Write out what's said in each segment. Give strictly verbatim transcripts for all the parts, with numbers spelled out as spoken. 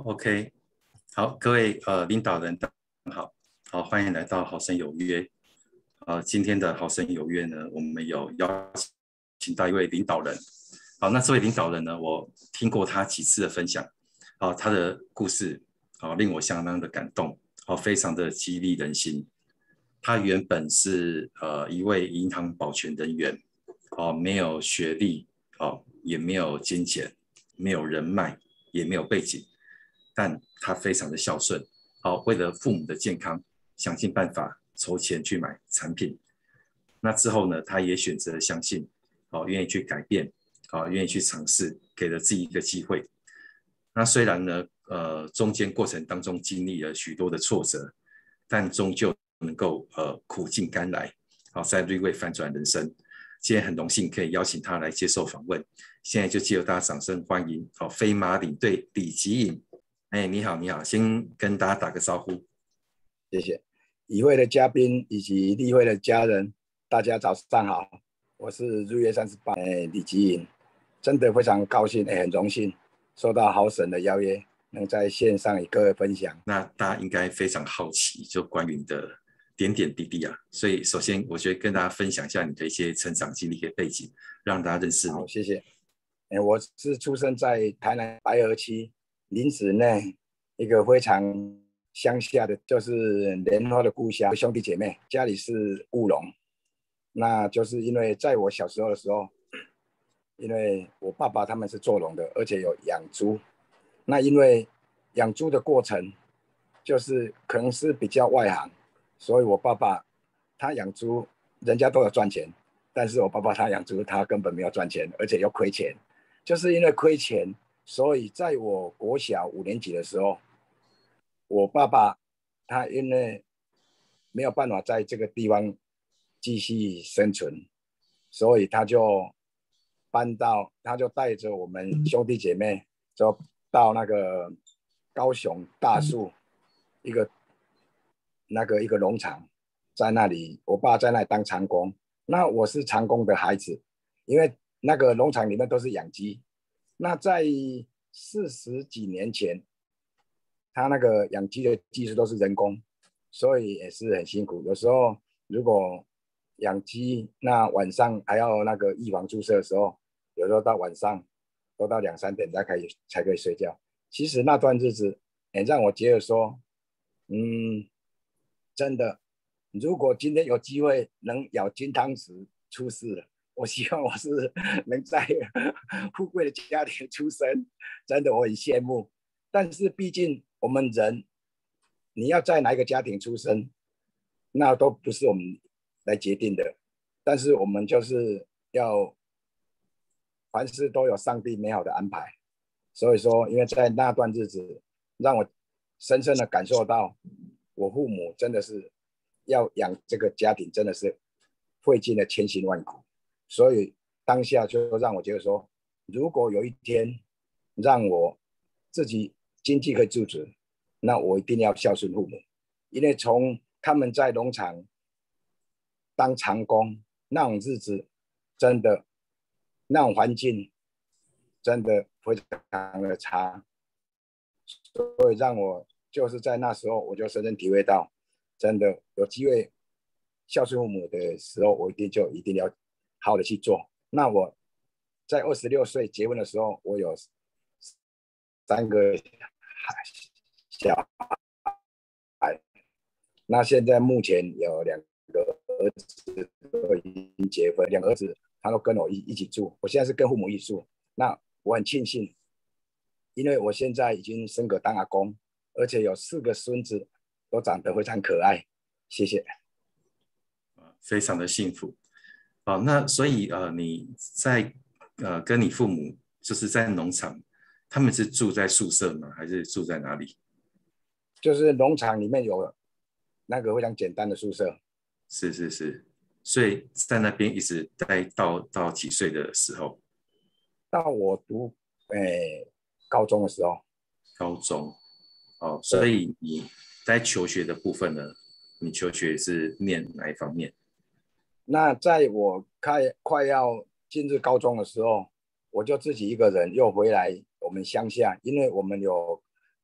，OK，好，各位呃领导人大家好，好，欢迎来到好声有约。呃，今天的好声有约呢，我们有邀请到一位领导人。好，那这位领导人呢，我听过他几次的分享，好，他的故事好令我相当的感动，好，非常的激励人心。他原本是呃一位银行保全人员，哦，没有学历，哦，也没有金钱，没有人脉，也没有背景，但他非常的孝顺，好，为了父母的健康，想尽办法筹钱去买产品。那之后呢，他也选择相信，好，愿意去改变，好，愿意去尝试，给了自己一个机会。那虽然呢，呃，中间过程当中经历了许多的挫折，但终究能够呃苦尽甘来，好，在瑞瑞翻转人生。今天很荣幸可以邀请他来接受访问，现在就借由大家掌声欢迎，好，飞马领队李吉颖。哎，你好，你好，先跟大家打个招呼。 谢谢，与会的嘉宾以及例会的家人，大家早上好，我是日月三十八，哎，李吉颖，真的非常高兴，也很荣幸受到好神的邀约，能在线上与各位分享。 那大家应该非常好奇，就关于你的点点滴滴啊，所以首先我觉得跟大家分享一下你的一些成长经历跟背景，让大家认识你。 好，谢谢。哎，我是出生在台南白河区林子内一个非常乡下的，就是莲花的故乡，兄弟姐妹，家里是务农。那就是因为在我小时候的时候，因为我爸爸他们是做农的，而且有养猪。那因为养猪的过程，就是可能是比较外行，所以我爸爸他养猪，人家都有赚钱，但是我爸爸他养猪，他根本没有赚钱，而且又亏钱。就是因为亏钱，所以在我国小五年级的时候，我爸爸他因为没有办法在这个地方继续生存，所以他就搬到，他就带着我们兄弟姐妹，就到那个高雄大树一个那个一个农场，在那里，我爸在那里当长工。那我是长工的孩子，因为那个农场里面都是养鸡。那在四十几年前，他那个养鸡的技术都是人工，所以也是很辛苦。有时候如果养鸡，那晚上还要那个预防注射的时候，有时候到晚上都到两三点才可以才可以睡觉。其实那段日子也让我觉得说，嗯，真的，如果今天有机会能咬金汤匙出世了，我希望我是能在富贵的家庭出生，真的我很羡慕。但是毕竟我们人，你要在哪一个家庭出生，那都不是我们来决定的。但是我们就是要凡事都有上帝美好的安排。所以说，因为在那段日子，让我深深的感受到，我父母真的是要养这个家庭，真的是费尽了千辛万苦。所以当下就让我觉得说，如果有一天让我自己经济可以自主，那我一定要孝顺父母，因为从他们在农场当长工那种日子，真的那种环境真的非常的差，所以让我就是在那时候我就深深体会到，真的有机会孝顺父母的时候，我一定就一定要好好的去做。那我在二十六岁结婚的时候，我有三个小孩，那现在目前有两个儿子都已经结婚，两个儿子他都跟我一一起住，我现在是跟父母一起住。那我很庆幸，因为我现在已经升格当阿公，而且有四个孙子都长得非常可爱。谢谢。 非常的幸福。好，那所以呃你在呃跟你父母就是在农场，他们是住在宿舍吗？还是住在哪里？ 就是农场里面有那个非常简单的宿舍。 是是是，所以在那边一直待到到几岁的时候？ 到我读诶高中的时候。 高中。哦，所以你在求学的部分呢，你求学是念哪一方面？ 那在我快快要进入高中的时候，我就自己一个人又回来我们乡下，因为我们有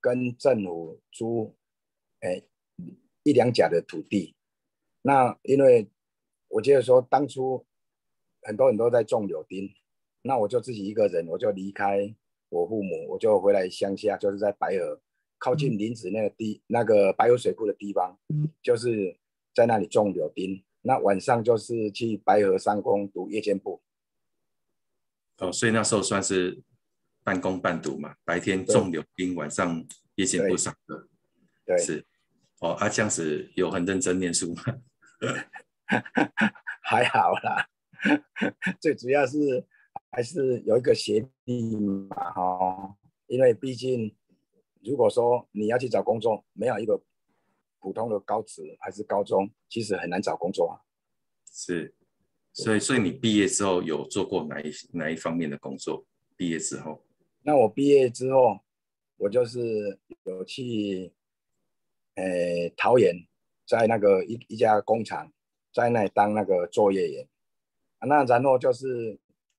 跟政府租，诶一两甲的土地。那因为我觉得说当初很多人都在种柳丁，那我就自己一个人，我就离开我父母，我就回来乡下，就是在白河靠近林子那个地那个白河水库的地方，就是在那里种柳丁。那晚上就是去白河商工读夜间部。 哦，所以那时候算是半工半读嘛，白天种柳丁，晚上夜间部上课。 对， 是。哦，啊，这样子有很认真念书吗？ 还好啦，最主要是还是有一个学历嘛，哈，因为毕竟如果说你要去找工作，没有一个普通的高职还是高中，其实很难找工作啊。 是，所以所以你毕业之后有做过哪一哪一方面的工作？毕业之后， 那我毕业之后，我就是有去，诶、桃园，在那个一一家工厂，在那里当那个作业员。那然后就是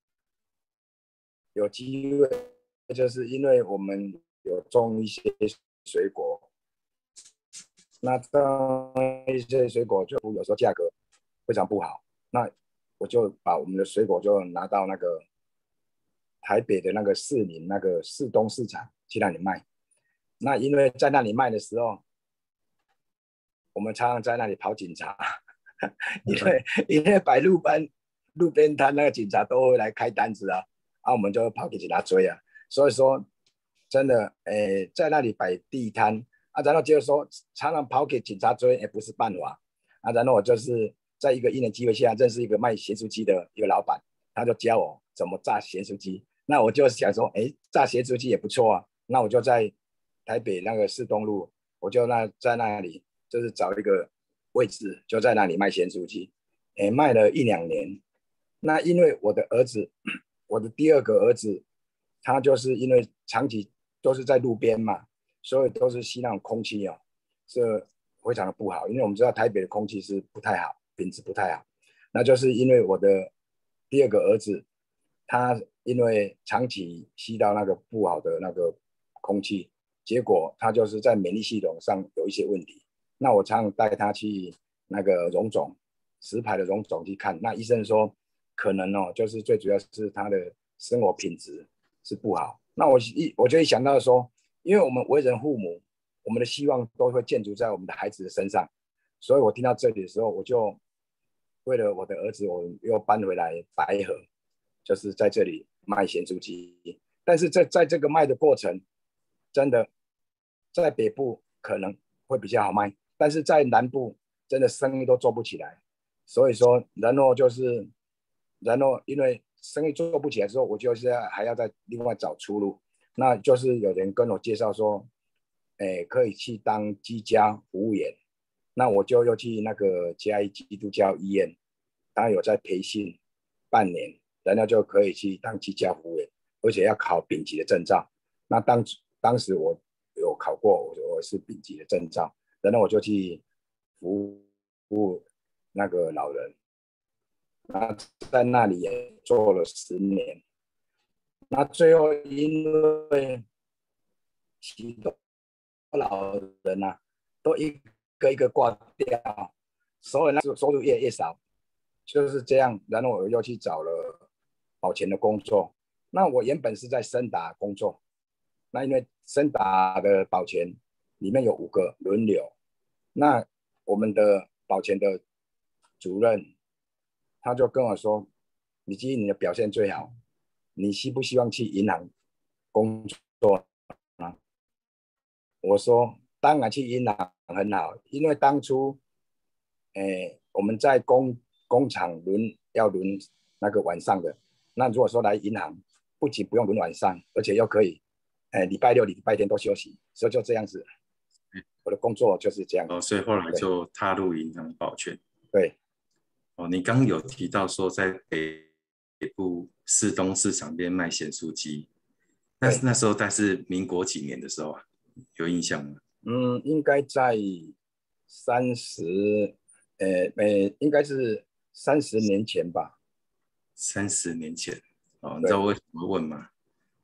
有机会，就是因为我们有种一些水果，那种一些水果就有时候价格非常不好，那我就把我们的水果就拿到那个台北的那个士林那个士东市场去那里卖。那因为在那里卖的时候，我们常常在那里跑警察，因为因为摆路边路边摊那个警察都会来开单子啊，啊我们就跑给警察追啊。所以说真的，诶，在那里摆地摊啊，然后就是说常常跑给警察追也不是办法啊。然后我就是在一个因缘机会下认识一个卖咸酥鸡的一个老板，他就教我怎么炸咸酥鸡。那我就想说，哎，炸咸酥鸡也不错啊。那我就在台北那个市东路，我就那在那里就是找一个位置，就在那里卖咸酥鸡，哎，卖了一两年。那因为我的儿子，我的第二个儿子，他就是因为长期都是在路边嘛，所以都是吸那种空气哦，是非常的不好。因为我们知道台北的空气是不太好，品质不太好。那就是因为我的第二个儿子，他因为长期吸到那个不好的那个空气，结果他就是在免疫系统上有一些问题。那我常常带他去那个荣总，石牌的荣总去看，那医生说可能哦，就是最主要是他的生活品质是不好。那我一我就一想到说，因为我们为人父母，我们的希望都会建筑在我们的孩子的身上，所以我听到这里的时候，我就为了我的儿子，我又搬回来白河，就是在这里卖咸酥鸡。但是在在这个卖的过程，真的在北部可能会比较好卖，但是在南部真的生意都做不起来。所以说，然后就是，然后因为生意做不起来之后，我就是还要再另外找出路。那就是有人跟我介绍说，哎，可以去当居家服务员。那我就又去那个嘉义基督教医院，他有在培训半年，然后就可以去当居家服务员，而且要考丙级的证照。那当当时我有考过，我我是丙级的证照，然后我就去服务那个老人，那在那里也做了十年。那最后因为许多老人啊，都一个一个挂掉，所以那收入越来越少，就是这样。然后我又去找了保全的工作。那我原本是在森达工作，那因为森达的保全里面有五个轮流，那我们的保全的主任他就跟我说：“你基于你的表现最好，你希不希望去银行工作啊？”我说：“当然去银行很好，因为当初，诶，我们在工工厂轮要轮那个晚上的，那如果说来银行，不仅不用轮晚上，而且又可以，诶，礼拜六、礼拜天都休息，所以就这样子，我的工作就是这样。 哦，所以后来对就踏入银行保全。 对哦，你刚刚有提到说在北北部市东市场边卖咸酥鸡，那对， 那时候但是民国几年的时候啊，有印象吗？ 嗯，应该在三十，呃呃，应该是三十年前吧。 三十年前。哦，你知道对， 为什么问吗？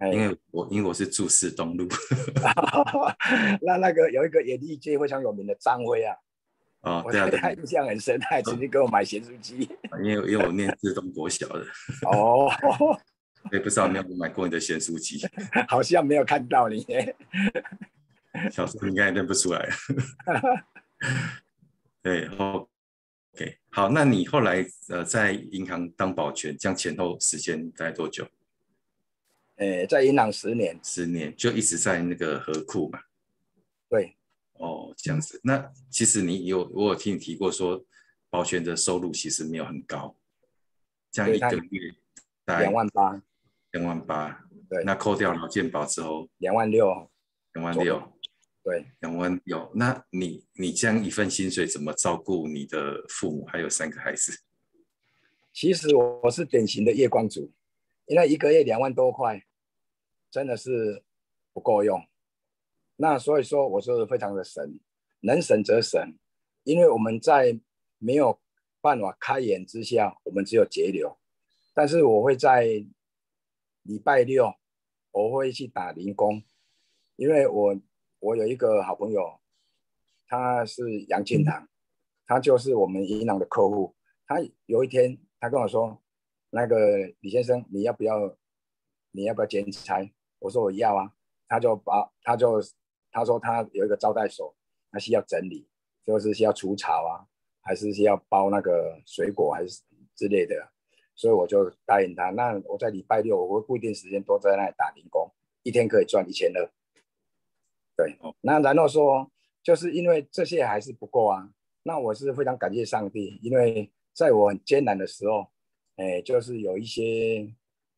因为我因为我是住四东路。 那那个有一个演艺界非常有名的张辉啊， 哦， 我对啊，对对他印象很深，他还曾经给我买咸酥鸡。 因为因为我念自东国小的。 哦， 也不知道有没有买过你的咸酥鸡。 好像没有看到你。 小时候应该认不出来。对，OK，好，那你后来呃在银行当保全，这样前后时间大概多久？ 呃，在银行十年。 十年，就一直在那个河库嘛。 对。 哦，这样子。那其实你有我有听你提过说，保全的收入其实没有很高，这样对，他一个月大两概万八。 两万八。 对， 那扣掉劳健保之后， 两万六两万左右。 六。 对， 两万六。那你你这样一份薪水怎么照顾你的父母还有三个孩子？ 其实我是典型的月光族，因为一个月两万多块，真的是不够用。那所以说我是非常的省，能省则省，因为我们在没有办法开源之下，我们只有节流。但是我会在礼拜六我会去打零工，因为我我有一个好朋友，他是杨庆堂，他就是我们银行的客户。他有一天他跟我说，那个李先生，你要不要你要不要兼差？我说我要啊。他就把他就他说他有一个招待所，他需要整理，就是需要除草啊，还是需要包那个水果还是之类的。所以我就答应他。那我在礼拜六我会固定时间都在那里打零工，一天可以赚一千二。对，那然后说就是因为这些还是不够啊，那我是非常感谢上帝，因为在我很艰难的时候，哎，就是有一些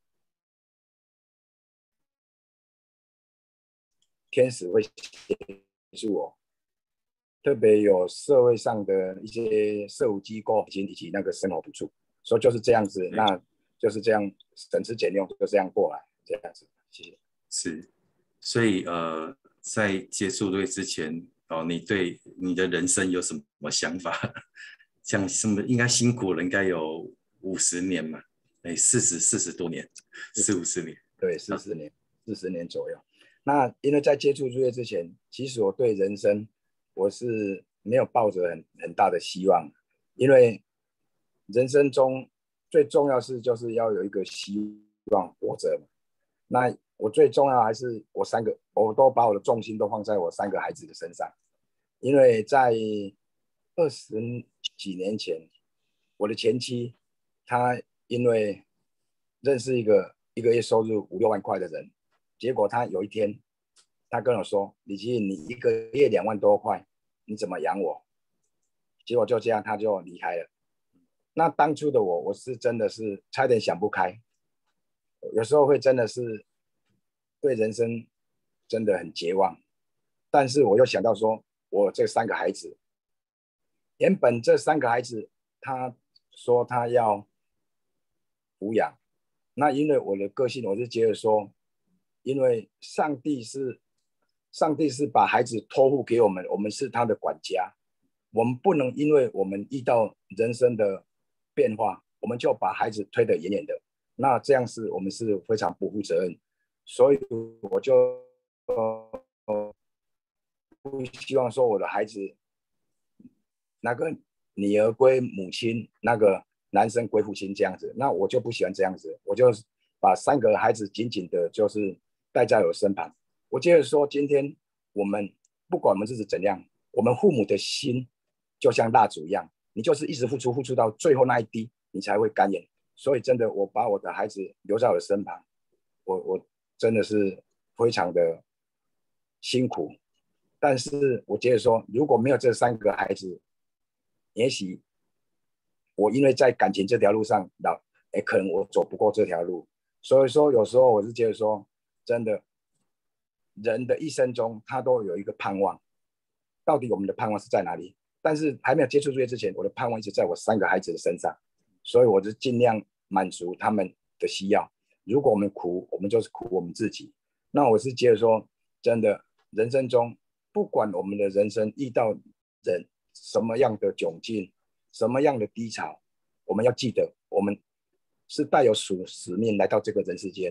天使会协助我，特别有社会上的一些社福机构以及以及那个生活补助，所以就是这样子，那就是这样省吃俭用，就这样过来，这样子。谢谢。 是，所以呃，在接触对之前，哦，你对你的人生有什么想法？像什么应该辛苦了，应该有五十年嘛？哎，四十四十多年，四五十年。 对，四十年，四十年左右。那因为在接触音乐之前，其实我对人生我是没有抱着很很大的希望，因为人生中最重要是就是要有一个希望活着嘛。那我最重要还是我三个，我都把我的重心都放在我三个孩子的身上，因为在二十几年前，我的前妻她因为认识一个一个月收入五六万块的人，结果她有一天她跟我说：李基，你一个月两万多块，你怎么养我？结果就这样，她就离开了。那当初的我，我是真的是差点想不开，有时候会真的是对人生真的很绝望。但是我又想到说，我这三个孩子，原本这三个孩子，他说他要抚养，那因为我的个性，我就觉得说，因为上帝是上帝是把孩子托付给我们，我们是他的管家，我们不能因为我们遇到人生的变化，我们就把孩子推得远远的，那这样是我们是非常不负责任。所以我就呃不希望说我的孩子那个女儿归母亲，那个男生归父亲这样子，那我就不喜欢这样子，我就把三个孩子紧紧的，就是带在我身旁。我觉得说，今天我们不管我们日子怎样，我们父母的心就像蜡烛一样，你就是一直付出，付出到最后那一滴，你才会甘愿。所以真的，我把我的孩子留在我的身旁，我我真的是非常的辛苦。但是我觉得说，如果没有这三个孩子，也许我因为在感情这条路上，老哎，可能我走不过这条路。所以说，有时候我是觉得说，真的，人的一生中他都有一个盼望，到底我们的盼望是在哪里？但是还没有接触这些之前，我的盼望一直在我三个孩子的身上，所以我就尽量满足他们的需要。如果我们苦，我们就是苦我们自己。那我是觉得说，真的，人生中不管我们的人生遇到人什么样的窘境，什么样的低潮，我们要记得，我们是带有属使命来到这个人世间，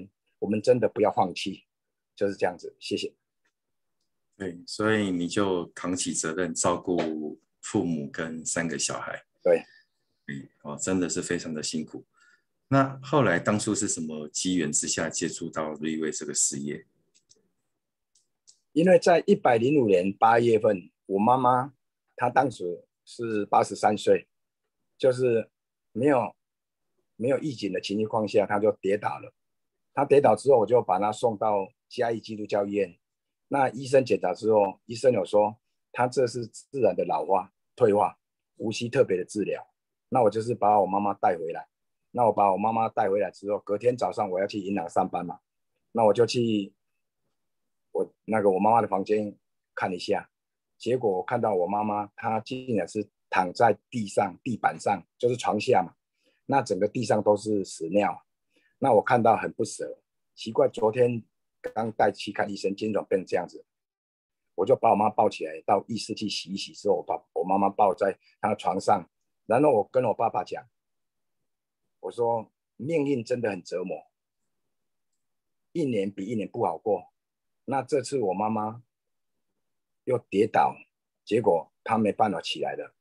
我们真的不要放弃，就是这样子。谢谢。 对，所以你就扛起责任，照顾父母跟三个小孩。 对， 嗯，哦，真的是非常的辛苦。那后来当初是什么机缘之下接触到瑞威这个事业？ 因为在一百零五年八月份，我妈妈她当时是八十三岁，就是没有没有预警的情况下，她就跌倒了。她跌倒之后，我就把她送到嘉义基督教医院。那医生检查之后，医生有说她这是自然的老化退化，无需特别的治疗。那我就是把我妈妈带回来。那我把我妈妈带回来之后，隔天早上我要去银行上班嘛，那我就去我那个我妈妈的房间看一下，结果我看到我妈妈她竟然是躺在地上地板上，就是床下嘛，那整个地上都是屎尿，那我看到很不舍，奇怪，昨天刚带去看医生，今天怎么变成这样子？我就把我妈抱起来到浴室去洗一洗之后，我把我妈妈抱在她的床上，然后我跟我爸爸讲，我说命运真的很折磨，一年比一年不好过。那这次我妈妈又跌倒，结果她没办法起来了，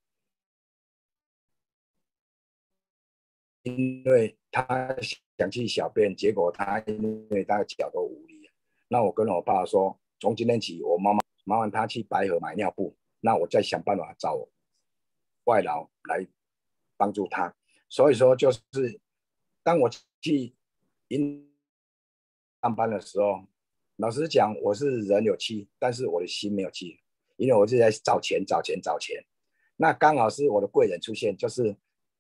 因为她想去小便，结果她因为她的脚都无力了。那我跟我爸说，从今天起，我妈妈麻烦她去白河买尿布，那我再想办法找外劳来帮助她。所以说，就是当我去银上班的时候，老实讲，我是人有气，但是我的心没有气，因为我是在找钱、找钱、找钱。那刚好是我的贵人出现，就是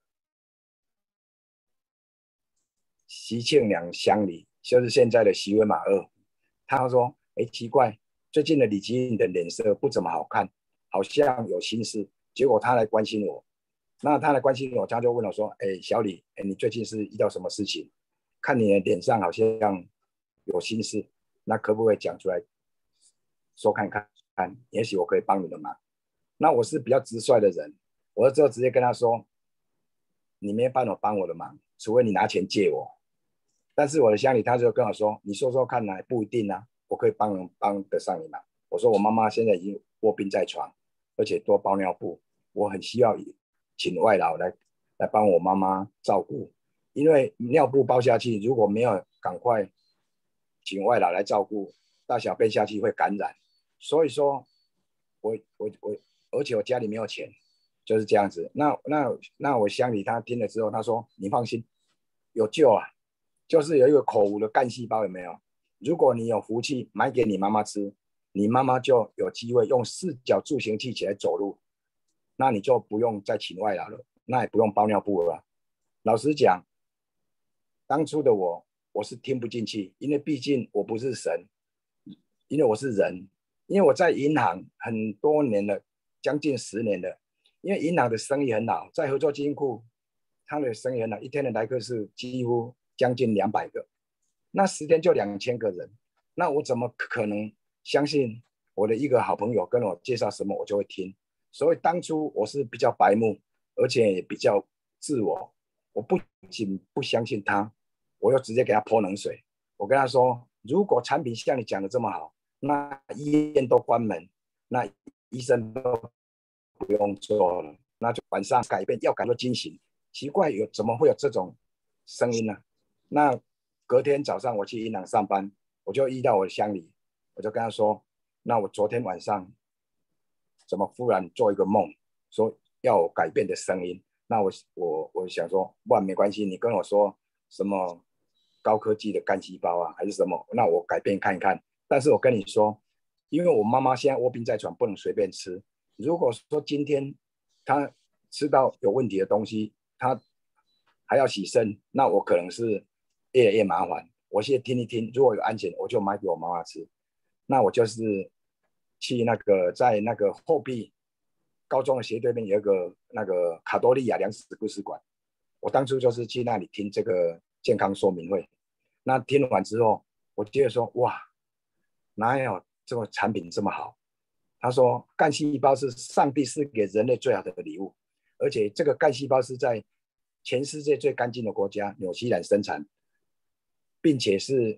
徐庆良乡里，就是现在的徐威马二。他说：“哎，奇怪，最近的李吉英的脸色不怎么好看，好像有心事。”结果他来关心我，那他来关心我，他就问我说：“哎，小李，哎，你最近是遇到什么事情？看你的脸上好像有心事，那可不可以讲出来说看看？也许我可以帮你的忙。”那我是比较直率的人，我就直接跟他说：“你没办法帮我的忙，除非你拿钱借我。”但是我的乡里他就跟我说：“你说说看呢，不一定啊，我可以帮帮得上你忙。”我说：“我妈妈现在已经卧病在床，而且多包尿布，我很需要请外劳来来帮我妈妈照顾，因为尿布包下去，如果没有赶快请外劳来照顾，大小便下去会感染。所以说我我我，而且我家里没有钱，就是这样子。那那那我乡里他听了之后，他说：你放心，有救啊，就是有一个口无的干细胞，有没有？如果你有福气买给你妈妈吃，你妈妈就有机会用四脚助行器起来走路，那你就不用再请外劳了，那也不用包尿布了。老实讲，当初的我我是听不进去，因为毕竟我不是神，因为我是人，因为我在银行很多年了，将近十年了。因为银行的生意很好，在合作金库，他的生意很好，一天的来客是几乎将近两百个，那十天就两千个人，那我怎么可能相信我的一个好朋友跟我介绍什么我就会听？所以当初我是比较白目，而且也比较自我，我不仅不相信他，我又直接给他泼冷水。我跟他说，如果产品像你讲的这么好，那医院都关门，那医生都不用做了，那就晚上改变，要改做惊醒。奇怪，有怎么会有这种声音呢？那隔天早上我去银行上班，我就遇到我的乡里，我就跟他说，那我昨天晚上怎么忽然做一个梦，说要我改变的声音？那我我我想说，不然没关系，你跟我说什么高科技的干细胞啊，还是什么？那我改变看一看。但是我跟你说，因为我妈妈现在卧病在床，不能随便吃。如果说今天她吃到有问题的东西，她还要洗肾，那我可能是越来越麻烦。我先听一听，如果有安全，我就买给我妈妈吃。那我就是去那个在那个后壁高中的斜对面有一个那个卡多利亚粮食故事馆，我当初就是去那里听这个健康说明会。那听完之后，我觉得说哇，哪有这个产品这么好？他说干细胞是上帝赐给人类最好的礼物，而且这个干细胞是在全世界最干净的国家纽西兰生产，并且是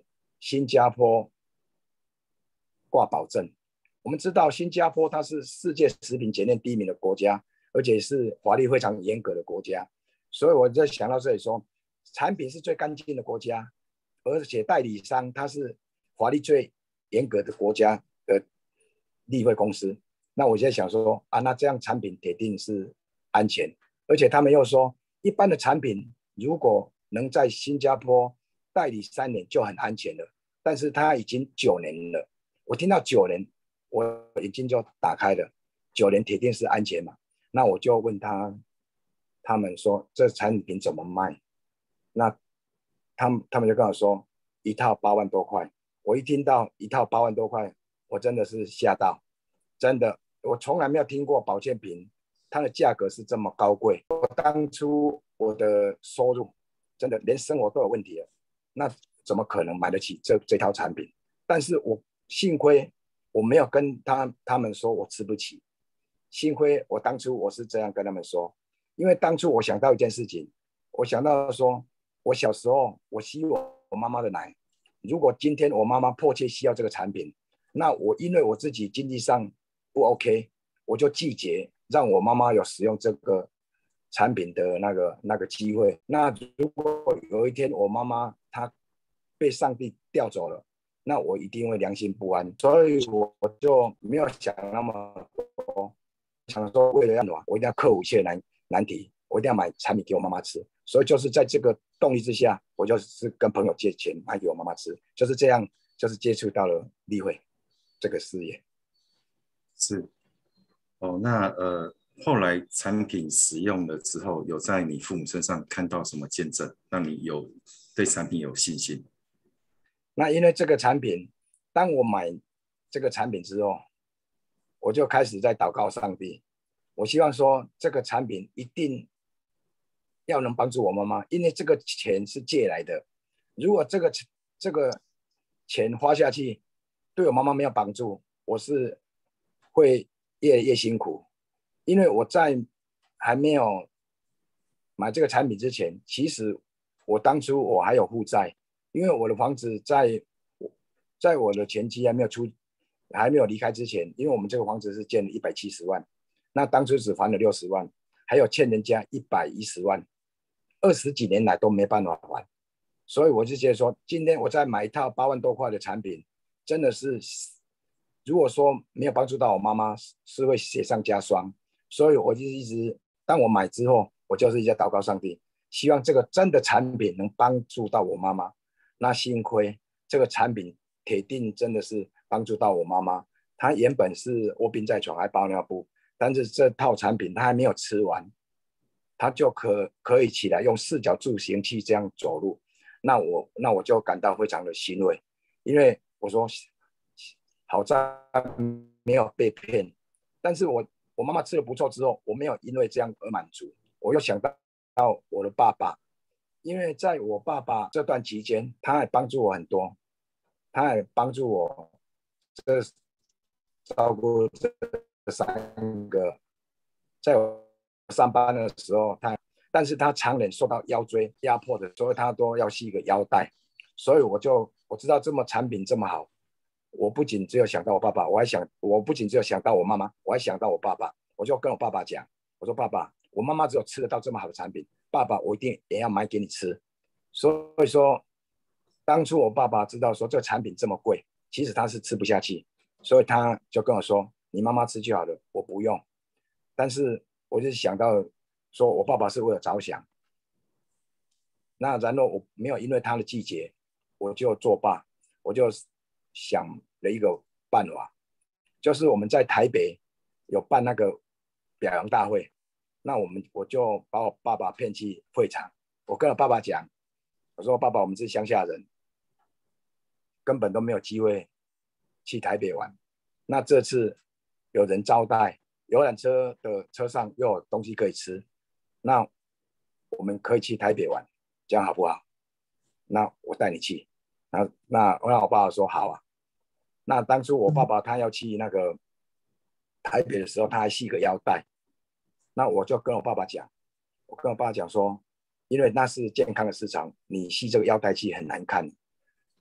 新加坡挂保证。我们知道新加坡它是世界食品检验第一名的国家，而且是法律非常严格的国家，所以我就想到这里说，产品是最干净的国家，而且代理商它是法律最严格的国家的立会公司。那我现在想说啊，那这样产品铁定是安全，而且他们又说，一般的产品如果能在新加坡代理三年就很安全了，但是他已经九年了，我听到九年，我眼睛就打开了，九年铁定是安全嘛？那我就问他，他们说这产品怎么卖？那他们他们就跟我说一套八万多块。我一听到一套八万多块，我真的是吓到，真的，我从来没有听过保健品它的价格是这么高贵。我当初我的收入真的连生活都有问题了，那怎么可能买得起这这套产品？但是我幸亏我没有跟他他们说我吃不起，幸亏我当初我是这样跟他们说，因为当初我想到一件事情，我想到说，我小时候我吸我妈妈的奶，如果今天我妈妈迫切需要这个产品，那我因为我自己经济上不 OK， 我就拒绝让我妈妈有使用这个产品的那个那个机会。那如果有一天我妈妈她被上帝调走了，那我一定会良心不安，所以我就没有想那么多，想说为了要暖，我一定要克服一切难难题，我一定要买产品给我妈妈吃。所以就是在这个动力之下，我就是跟朋友借钱买给我妈妈吃，就是这样，就是接触到了立会这个事业。 是哦，那呃，后来产品使用了之后，有在你父母身上看到什么见证，让你有对产品有信心？ 那因为这个产品，当我买这个产品之后，我就开始在祷告上帝，我希望说这个产品一定要能帮助我妈妈，因为这个钱是借来的，如果这个这个钱花下去对我妈妈没有帮助，我是会越来越辛苦。因为我在还没有买这个产品之前，其实我当初我还有负债，因为我的房子在在我的前妻还没有出还没有离开之前，因为我们这个房子是建了一百七十万，那当初只还了六十万，还有欠人家一百一十万，二十几年来都没办法还，所以我就觉得说，今天我再买一套八万多块的产品，真的是如果说没有帮助到我妈妈，是会雪上加霜。所以我就一直，当我买之后，我就是一直祷告上帝，希望这个真的产品能帮助到我妈妈。那幸亏这个产品铁定真的是帮助到我妈妈。她原本是卧病在床，还包尿布，但是这套产品她还没有吃完，她就可可以起来用四脚助行器这样走路。那我那我就感到非常的欣慰，因为我说好在没有被骗，但是我。我妈妈吃的不错之后，我没有因为这样而满足，我又想到我的爸爸，因为在我爸爸这段期间，他还帮助我很多，他还帮助我这照顾这三个，在我上班的时候，他但是他常年受到腰椎压迫的，所以他都要系一个腰带，所以我就我知道这么产品这么好。我不仅只有想到我爸爸，我还想，我不仅只有想到我妈妈，我还想到我爸爸。我就跟我爸爸讲，我说爸爸，我妈妈只有吃得到这么好的产品，爸爸，我一定也要买给你吃。所以说，当初我爸爸知道说这个产品这么贵，其实他是吃不下去，所以他就跟我说，你妈妈吃就好了，我不用。但是我就想到说我爸爸是为了着想，那然后我没有因为他的季节，我就作罢，我就想了一个办法，就是我们在台北有办那个表扬大会，那我们我就把我爸爸骗去会场，我跟我爸爸讲，我说爸爸，我们是乡下人，根本都没有机会去台北玩，那这次有人招待，游览车的车上又有东西可以吃，那我们可以去台北玩，这样好不好？那我带你去。那那我让我爸爸说好啊。那当初我爸爸他要去那个台北的时候，他还系个腰带。那我就跟我爸爸讲，我跟我爸爸讲说，因为那是健康的市场，你系这个腰带去很难看。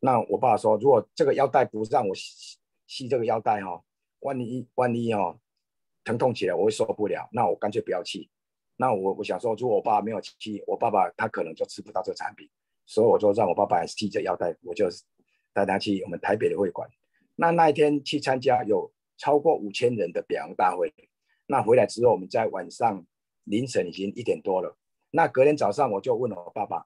那我爸说，如果这个腰带不让我系系这个腰带哈、哦，万一万一哦疼痛起来我会受不了，那我干脆不要系。那我我想说，如果我爸爸没有系，我爸爸他可能就吃不到这个产品，所以我就让我爸爸系这腰带，我就带他去我们台北的会馆。那那一天去参加有超过五千人的表扬大会。那回来之后，我们在晚上凌晨已经一点多了。那隔天早上我就问了我爸爸，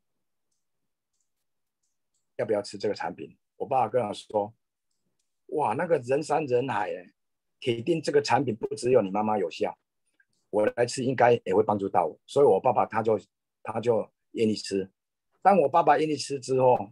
要不要吃这个产品？我爸爸跟我说，哇，那个人山人海哎，铁定这个产品不只有你妈妈有效，我来吃应该也会帮助到我。所以我爸爸他就他就愿意吃。当我爸爸愿意吃之后，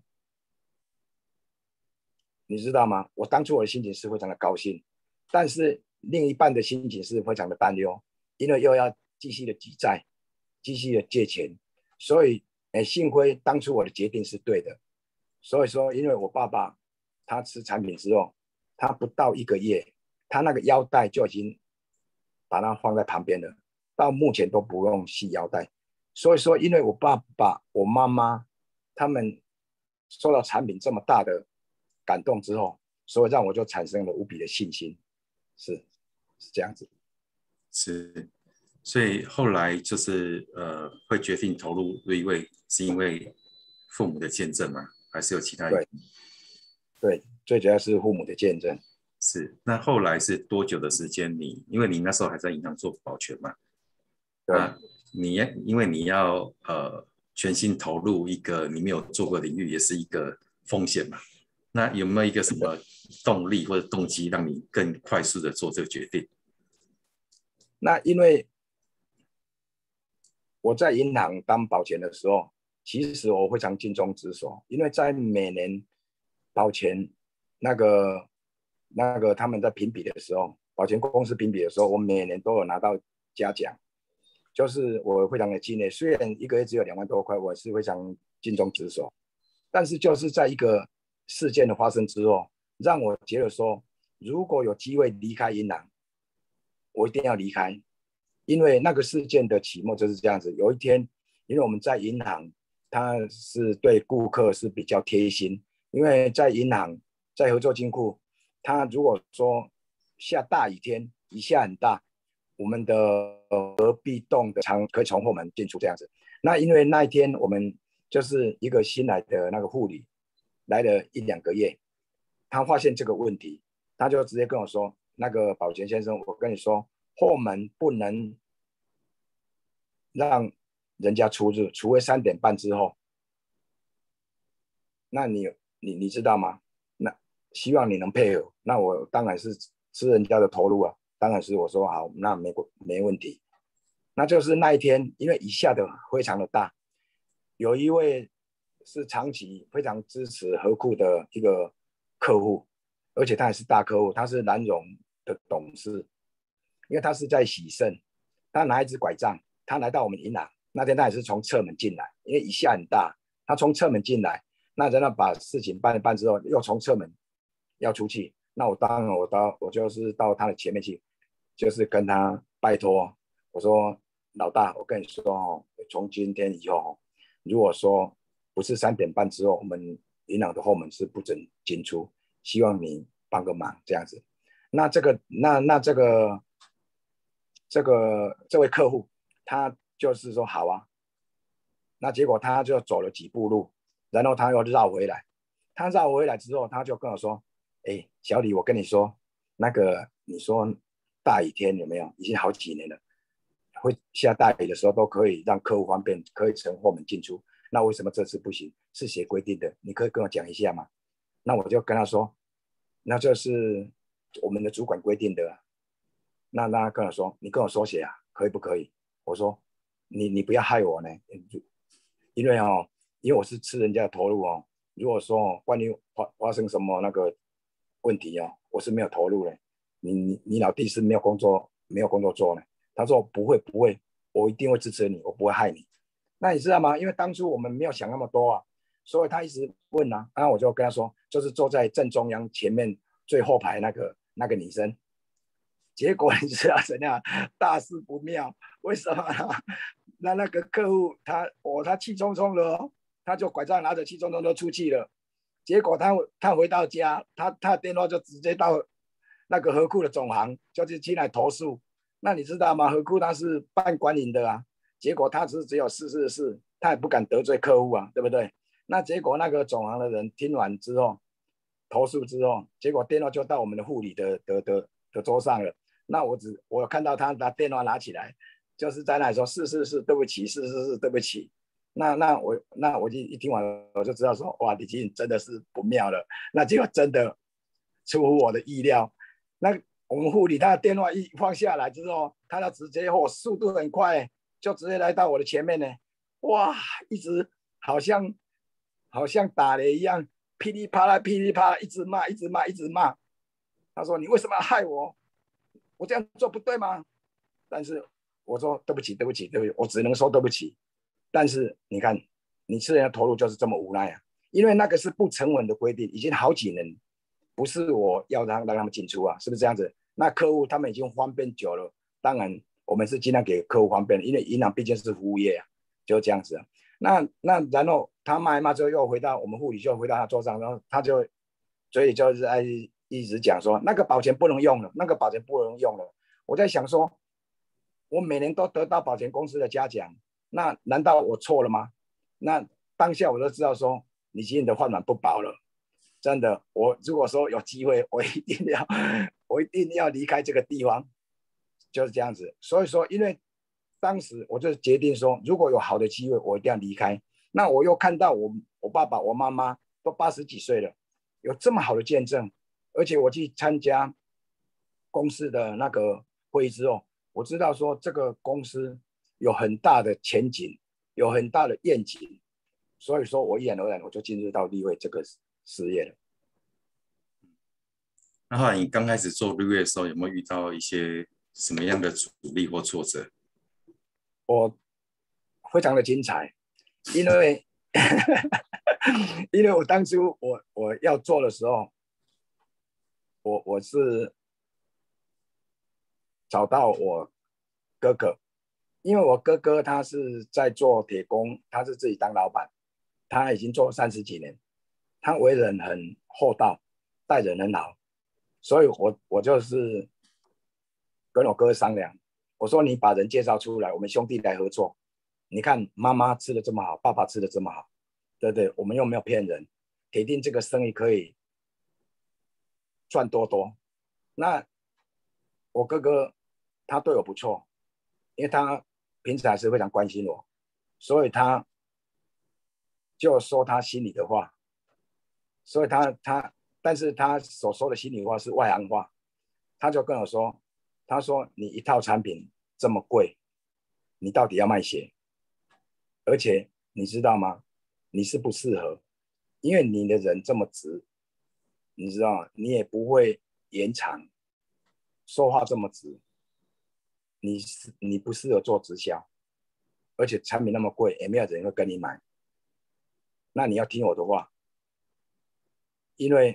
你知道吗？我当初我的心情是非常的高兴，但是另一半的心情是非常的担忧，因为又要继续的举债，继续的借钱，所以，哎，幸亏当初我的决定是对的。所以说，因为我爸爸他吃产品之后，他不到一个月，他那个腰带就已经把它放在旁边了，到目前都不用系腰带。所以说，因为我爸爸、我妈妈他们受到产品这么大的感动之后，所以让我就产生了无比的信心，是是这样子。 是，所以后来就是呃，会决定投入瑞位，是因为父母的见证吗？还是有其他原对因？ 对，最主要是父母的见证。 是，那后来是多久的时间你？因为你那时候还在银行做保全嘛， 对， 啊，你因为你要呃全心投入一个你没有做过的领域，也是一个风险嘛。那有没有一个什么动力或者动机，让你更快速的做这个决定？ 那因为我在银行当保全的时候，其实我非常尽忠职守，因为在每年保全那个那个他们在评比的时候，保全公司评比的时候，我每年都有拿到嘉奖，就是我非常的敬业。虽然一个月只有两万多块，我是非常尽忠职守，但是就是在一个事件的发生之后，让我觉得说，如果有机会离开银行，我一定要离开，因为那个事件的起末就是这样子。有一天，因为我们在银行，他是对顾客是比较贴心，因为在银行在合作金库，他如果说下大雨天，雨下很大，我们的隔壁栋的常可以从后门进出这样子。那因为那一天我们就是一个新来的那个护理，来了一两个月，他发现这个问题，他就直接跟我说：“那个保全先生，我跟你说，后门不能让人家出入，除非三点半之后。那你你你知道吗？那希望你能配合。那我当然是吃人家的投入啊，当然是我说好，那没没问题。那就是那一天，因为雨下的非常的大，有一位是长期非常支持和库的一个客户，而且他也是大客户，他是南荣的董事，因为他是在喜盛，他拿一只拐杖，他来到我们银行那天，他也是从侧门进来，因为雨下很大，他从侧门进来，那在那把事情办一办之后，又从侧门要出去，那我当然我到我就是到他的前面去，就是跟他拜托，我说老大，我跟你说哦，从今天以后，如果说不是三点半之后，我们银行的后门是不准进出，希望你帮个忙这样子。那这个那那这个这个这位客户，他就是说好啊，那结果他就走了几步路，然后他又绕回来，他绕回来之后，他就跟我说：“哎，小李，我跟你说，那个你说大雨天有没有？已经好几年了，会下大雨的时候都可以让客户方便，可以从后门进出。那为什么这次不行？是谁规定的？你可以跟我讲一下吗？”那我就跟他说：“那这是我们的主管规定的啊。”那他跟我说：“你跟我说写啊，可以不可以？”我说：“你你不要害我呢，因为哦，因为我是吃人家的投入哦。如果说万一发发生什么那个问题哦，我是没有投入的。你你你老弟是没有工作没有工作做呢。”他说：“不会不会，我一定会支持你，我不会害你。”那你知道吗？因为当初我们没有想那么多啊，所以他一直问啊，然后我就跟他说，就是坐在正中央前面最后排那个那个女生。结果你知道怎样？大事不妙，为什么呢？那那个客户他哦，他气冲冲的哦，他就拐杖拿着气冲冲就出去了。 结果他他回到家，他他的电话就直接到那个河库的总行，就是进来投诉。那你知道吗？河库他是办官营的啊，结果他是只有四四四，他也不敢得罪客户啊，对不对？那结果那个总行的人听完之后，投诉之后，结果电话就到我们的护理的的的的桌上了。那我只我看到他把电话拿起来，就是在那里说是是是，对不起，是是是，对不起。那那我那我就一听完我就知道说，哇，李金真的是不妙了。那结果真的出乎我的意料。那我们护理他的电话一放下来之后，他就直接哦，速度很快，就直接来到我的前面呢。哇，一直好像好像打雷一样，噼里啪啦噼里啪啦，一直骂，一直骂，一直骂。他说：“你为什么要害我？我这样做不对吗？”但是我说：“对不起，对不起，对不起，我只能说对不起。”但是你看，你吃人的投入就是这么无奈啊！因为那个是不成文的规定，已经好几年，不是我要让让他们进出啊，是不是这样子？那客户他们已经方便久了，当然我们是尽量给客户方便，因为银行毕竟是服务业啊，就这样子啊。那那然后他骂一骂之后，又回到我们护理，就回到他桌上，然后他就嘴里就是爱一直讲说那个保险不能用了，那个保险不能用了。我在想说，我每年都得到保险公司的嘉奖，那难道我错了吗？那当下我就知道说，你今天的饭碗不保了。真的，我如果说有机会，我一定要，我一定要离开这个地方，就是这样子。所以说，因为当时我就决定说，如果有好的机会，我一定要离开。那我又看到我我爸爸、我妈妈都八十几岁了，有这么好的见证，而且我去参加公司的那个会议之后，我知道说这个公司有很大的前景，有很大的愿景，所以说我毅然而然我就进入到立位这个事业了。 那后来你刚开始做立位的时候，有没有遇到一些什么样的阻力或挫折？ 我非常的精彩，因为因为我当初我我要做的时候，我我是找到我哥哥，因为我哥哥他是在做铁工，他是自己当老板，他已经做三十几年，他为人很厚道，待人很好，所以我我就是跟我哥商量，我说你把人介绍出来，我们兄弟来合作。你看妈妈吃的这么好，爸爸吃的这么好，对不对？我们又没有骗人，铁定这个生意可以赚多多。那我哥哥他对我不错，因为他平时还是非常关心我，所以他就说他心里的话，所以他他，但是他所说的心里话是外行话，他就跟我说，他说你一套产品这么贵，你到底要卖谁？而且你知道吗？你是不适合，因为你的人这么直，你知道吗？你也不会延长，说话这么直，你是你不适合做直销，而且产品那么贵，也没有人会跟你买。那你要听我的话，因为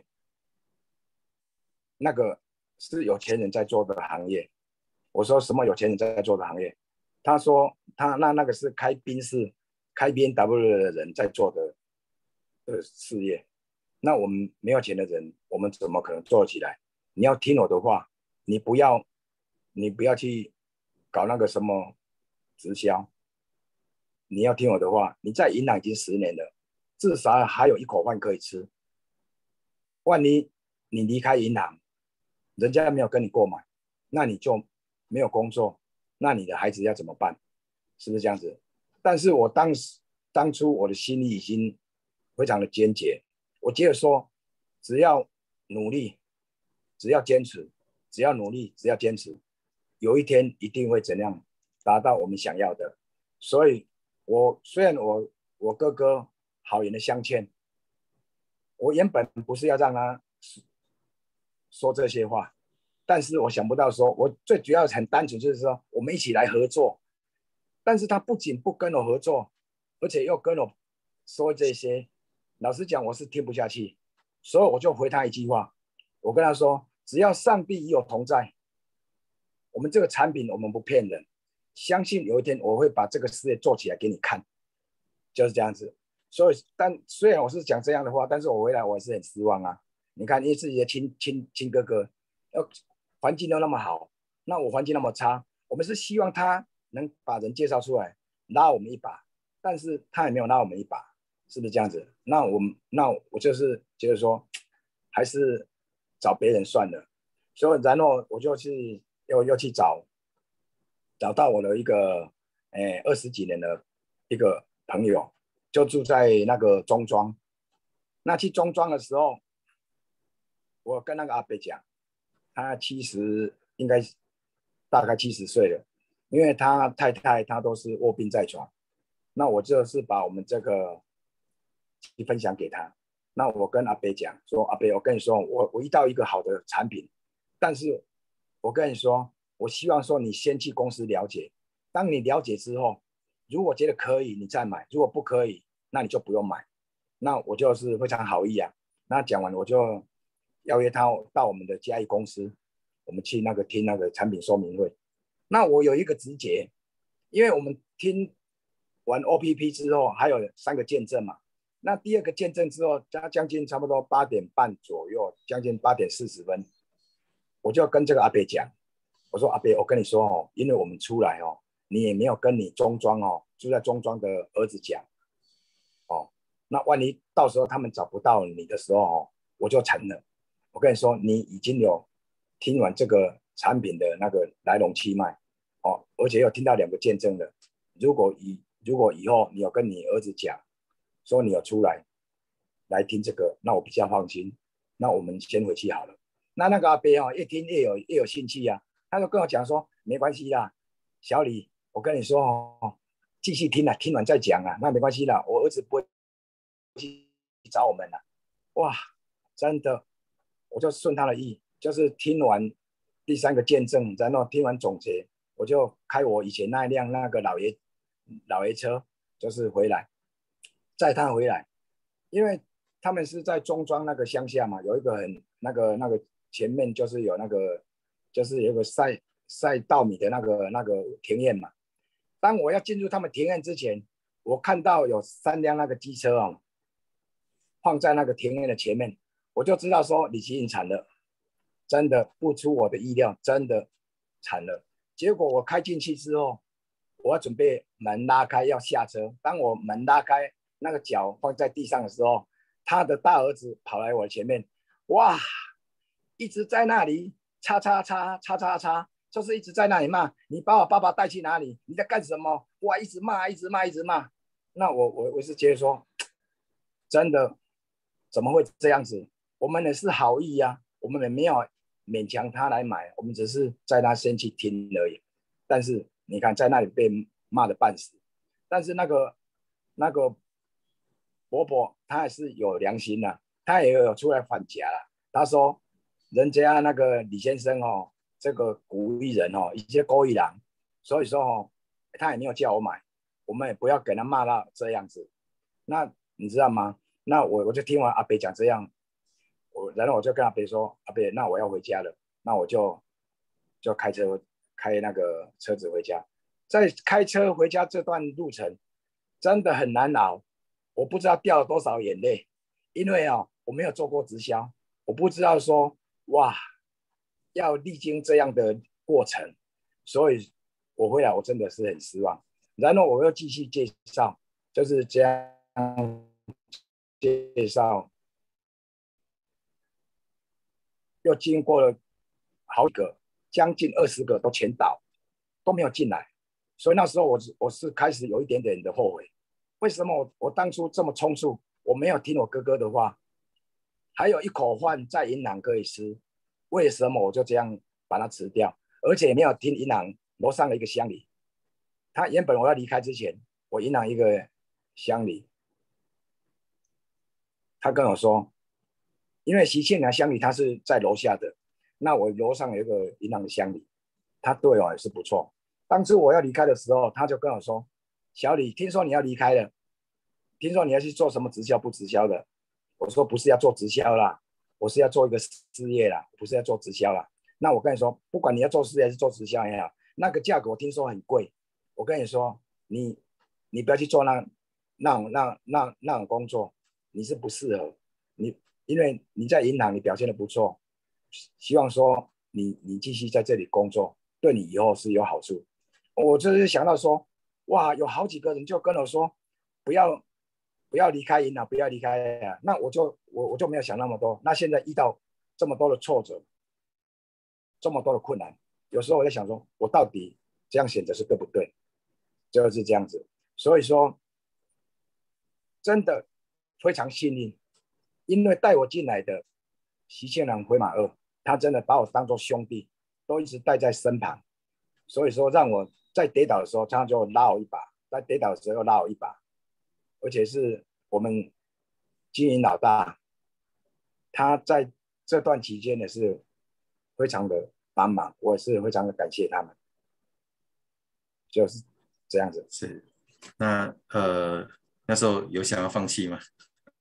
那个是有钱人在做的行业。我说什么有钱人在做的行业？他说他那那个是开宾士、开 B M W 的人在做的的事业。那我们没有钱的人，我们怎么可能做起来？你要听我的话，你不要你不要去搞那个什么直销。你要听我的话，你在银行已经十年了，至少还有一口饭可以吃。万一你离开银行，人家没有跟你购买，那你就没有工作，那你的孩子要怎么办？是不是这样子？但是我当时当初我的心里已经非常的坚决，我觉得说，只要努力，只要坚持，只要努力，只要坚持，有一天一定会怎样达到我们想要的。所以我虽然我我哥哥好言的相劝，我原本不是要让他说这些话，但是我想不到说，我最主要很单纯就是说，我们一起来合作。但是他不仅不跟我合作，而且又跟我说这些，老实讲，我是听不下去，所以我就回他一句话，我跟他说，只要上帝与我同在，我们这个产品我们不骗人，相信有一天我会把这个事业做起来给你看，就是这样子。 所以，但虽然我是讲这样的话，但是我回来我还是很失望啊。你看，因为自己的亲亲亲哥哥，要环境都那么好，那我环境那么差，我们是希望他能把人介绍出来，拉我们一把，但是他也没有拉我们一把，是不是这样子？那我那我就是觉得说，还是找别人算了。所以，然后我就去又又去找找到我的一个，诶，二十几年的一个朋友，就住在那个中庄。那去中庄的时候，我跟那个阿伯讲，他七十应该大概七十岁了，因为他太太他都是卧病在床。那我就是把我们这个分享给他。那我跟阿伯讲说，阿伯，我跟你说，我我遇到一个好的产品，但是我跟你说，我希望说你先去公司了解，当你了解之后，如果觉得可以，你再买；如果不可以，那你就不用买。那我就是非常好意啊。那讲完我就邀约他到我们的嘉义公司，我们去那个听那个产品说明会。那我有一个直觉，因为我们听完 O P P 之后，还有三个见证嘛。那第二个见证之后，加将近差不多八点半左右，将近八点四十分，我就跟这个阿伯讲，我说阿伯，我跟你说哦，因为我们出来哦，你也没有跟你中庄哦住在中庄的儿子讲哦，那万一到时候他们找不到你的时候哦，我就惨了。我跟你说，你已经有听完这个产品的那个来龙去脉哦，而且又听到两个见证了。如果以如果以后你有跟你儿子讲，说你有出来来听这个，那我比较放心。那我们先回去好了。那那个阿伯哦，越听越有越有兴趣啊，他就跟我讲说，没关系啦，小李，我跟你说哦，继续听啊，听完再讲啊，那没关系啦，我儿子不会去找我们了。哇，真的，我就顺他的意，就是听完第三个见证，然后听完总结，我就开我以前那一辆那个老爷老爷车，就是回来载他回来，因为他们是在中庄那个乡下嘛，有一个很那个那个前面就是有那个就是有个晒晒稻米的那个那个田院嘛。当我要进入他们田院之前，我看到有三辆那个机车哦，放在那个田院的前面，我就知道说李奇颖惨了，真的不出我的意料，真的惨了。结果我开进去之后，我要准备门拉开要下车，当我门拉开，那个脚放在地上的时候，他的大儿子跑来我前面，哇，一直在那里叉叉叉叉叉叉，就是一直在那里骂你把我爸爸带去哪里？你在干什么？哇，一直骂，一直骂，一直骂。那我我我是觉得说，真的怎么会这样子？我们也是好意呀、啊，我们也没有勉强他来买，我们只是在他先去听而已。但是你看，在那里被骂的半死，但是那个那个伯伯他还是有良心的、啊，他也有出来反夹了。他说，人家那个李先生哦，这个鼓励人哦，一些勾引人，所以说哦，他也没有叫我买，我们也不要给他骂到这样子。那你知道吗？那我我就听完阿北讲这样，我然后我就跟阿北说，阿北，那我要回家了，那我就就开车开那个车子回家。在开车回家这段路程，真的很难熬，我不知道掉了多少眼泪，因为哦，我没有做过直销，我不知道说哇，要历经这样的过程，所以我回来我真的是很失望。然后我又继续介绍，就是这样介绍，又经过了好几个，将近二十个都全倒，都没有进来。所以那时候我我是开始有一点点的后悔，为什么我我当初这么冲促，我没有听我哥哥的话，还有一口饭在银行可以吃，为什么我就这样把它吃掉？而且没有听银行楼上的一个乡里，他原本我要离开之前，我银行一个乡里，他跟我说，因为习庆良乡里他是在楼下的，那我楼上有一个银行的乡里，他对我也是不错。当初我要离开的时候，他就跟我说：“小李，听说你要离开了，听说你要去做什么直销不直销的？”我说：“不是要做直销啦，我是要做一个事业啦，不是要做直销啦。”那我跟你说，不管你要做事业还是做直销也好，那个价格我听说很贵。我跟你说，你你不要去做那那种那那那种工作，你是不适合你，因为你在银行你表现的不错，希望说你你继续在这里工作，对你以后是有好处。我就是想到说，哇，有好几个人就跟我说，不要不要离开银行，不要离开啊。那我就我我就没有想那么多。那现在遇到这么多的挫折，这么多的困难，有时候我在想说，我到底这样选择是对不对？就是这样子。所以说，真的非常幸运，因为带我进来的徐庆良回马二，他真的把我当做兄弟，都一直带在身旁。所以说，让我在跌倒的时候，他就拉我一把；在跌倒的时候又拉我一把。而且是我们经营老大，他在这段期间也是非常的帮忙，我也是非常的感谢他们。就是这样子。 是，那呃那时候有想要放弃吗？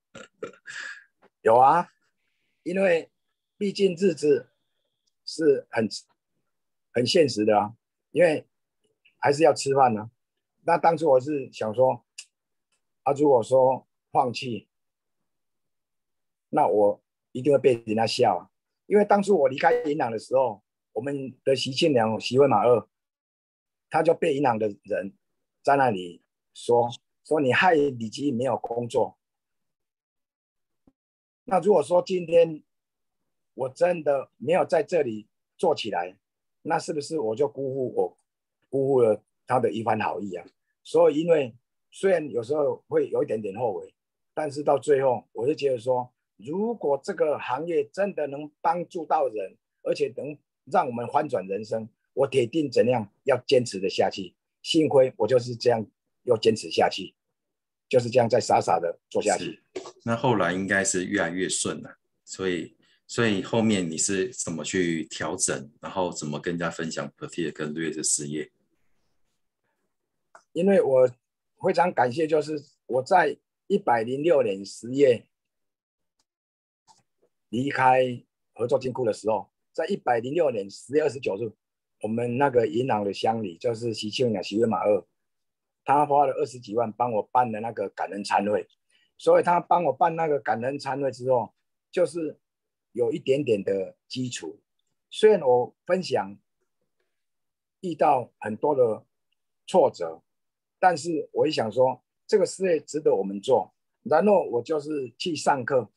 有啊，因为毕竟日子是很很现实的啊，因为还是要吃饭呢、啊。那当初我是想说，啊，如果说放弃，那我一定会被人家笑啊。因为当初我离开银行的时候，我们的徐庆良、徐威马二，他就被银行的人在那里说说你害李基没有工作。那如果说今天我真的没有在这里做起来，那是不是我就辜负我辜负了他的一番好意啊？所以因为虽然有时候会有一点点后悔，但是到最后我就觉得说，如果这个行业真的能帮助到人，而且能让我们翻转人生，我铁定怎样要坚持的下去。幸亏我就是这样又坚持下去，就是这样再傻傻的做下去。 那后来应该是越来越顺了，所以所以后面你是怎么去调整，然后怎么跟人家分享 Pettit 跟瑞的事业？ 因为我非常感谢，就是我在一百零六年十月离开合作金库的时候，在一百零六年十月二十九日，我们那个银行的乡里就是徐庆良、徐威马二，他花了二十几万帮我办的那个感恩餐会，所以他帮我办那个感恩餐会之后，就是有一点点的基础。虽然我分享遇到很多的挫折，但是我一想说，这个事业值得我们做，然后我就是去上课，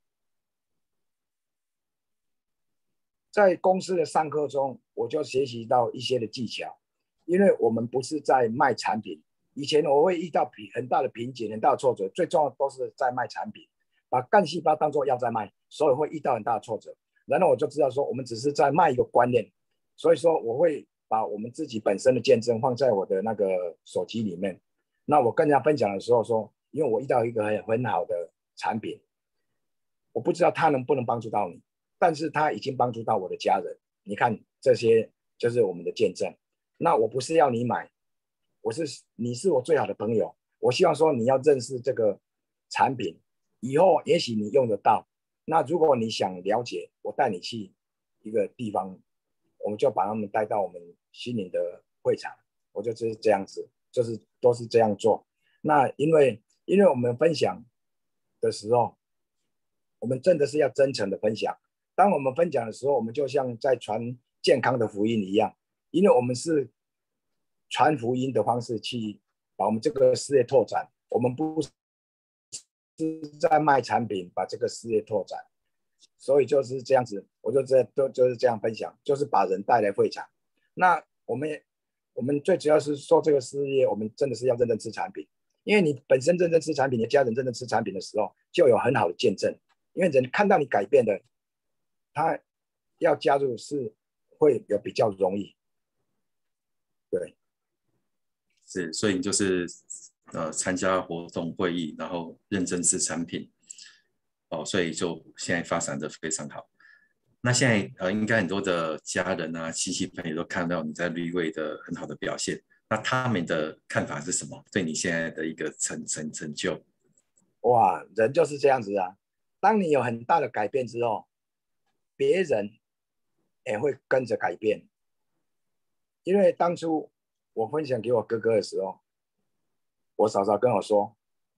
在公司的上课中，我就学习到一些的技巧，因为我们不是在卖产品。以前我会遇到很大的瓶颈、很大的挫折，最重要的都是在卖产品，把干细胞当作药在卖，所以会遇到很大的挫折。然后我就知道说，我们只是在卖一个观念，所以说我会把我们自己本身的见证放在我的那个手机里面。那我跟人家分享的时候说，因为我遇到一个很很好的产品，我不知道它能不能帮助到你，但是它已经帮助到我的家人。你看这些就是我们的见证。那我不是要你买，我是你是我最好的朋友，我希望说你要认识这个产品，以后也许你用得到。那如果你想了解，我带你去一个地方，我们就把他们带到我们心灵的会场，我就是这样子，就是都是这样做。那因为因为我们分享的时候，我们真的是要真诚的分享。当我们分享的时候，我们就像在传健康的福音一样，因为我们是传福音的方式去把我们这个事业拓展，我们不是在卖产品，把这个事业拓展。所以就是这样子，我就这就就是这样分享，就是把人带来会场。那我们我们最主要是做这个事业，我们真的是要认真吃产品，因为你本身认真吃产品，你的家人认真吃产品的时候，就有很好的见证。因为人看到你改变的，他要加入是会有比较容易。对， 是，所以你就是呃参加活动会议，然后认真吃产品，哦，所以就现在发展的非常好。那现在呃，应该很多的家人啊、亲戚朋友都看到你在绿位的很好的表现，那他们的看法是什么？对你现在的一个成成成就？ 哇，人就是这样子啊。当你有很大的改变之后，别人也会跟着改变。因为当初我分享给我哥哥的时候，我嫂嫂跟我说：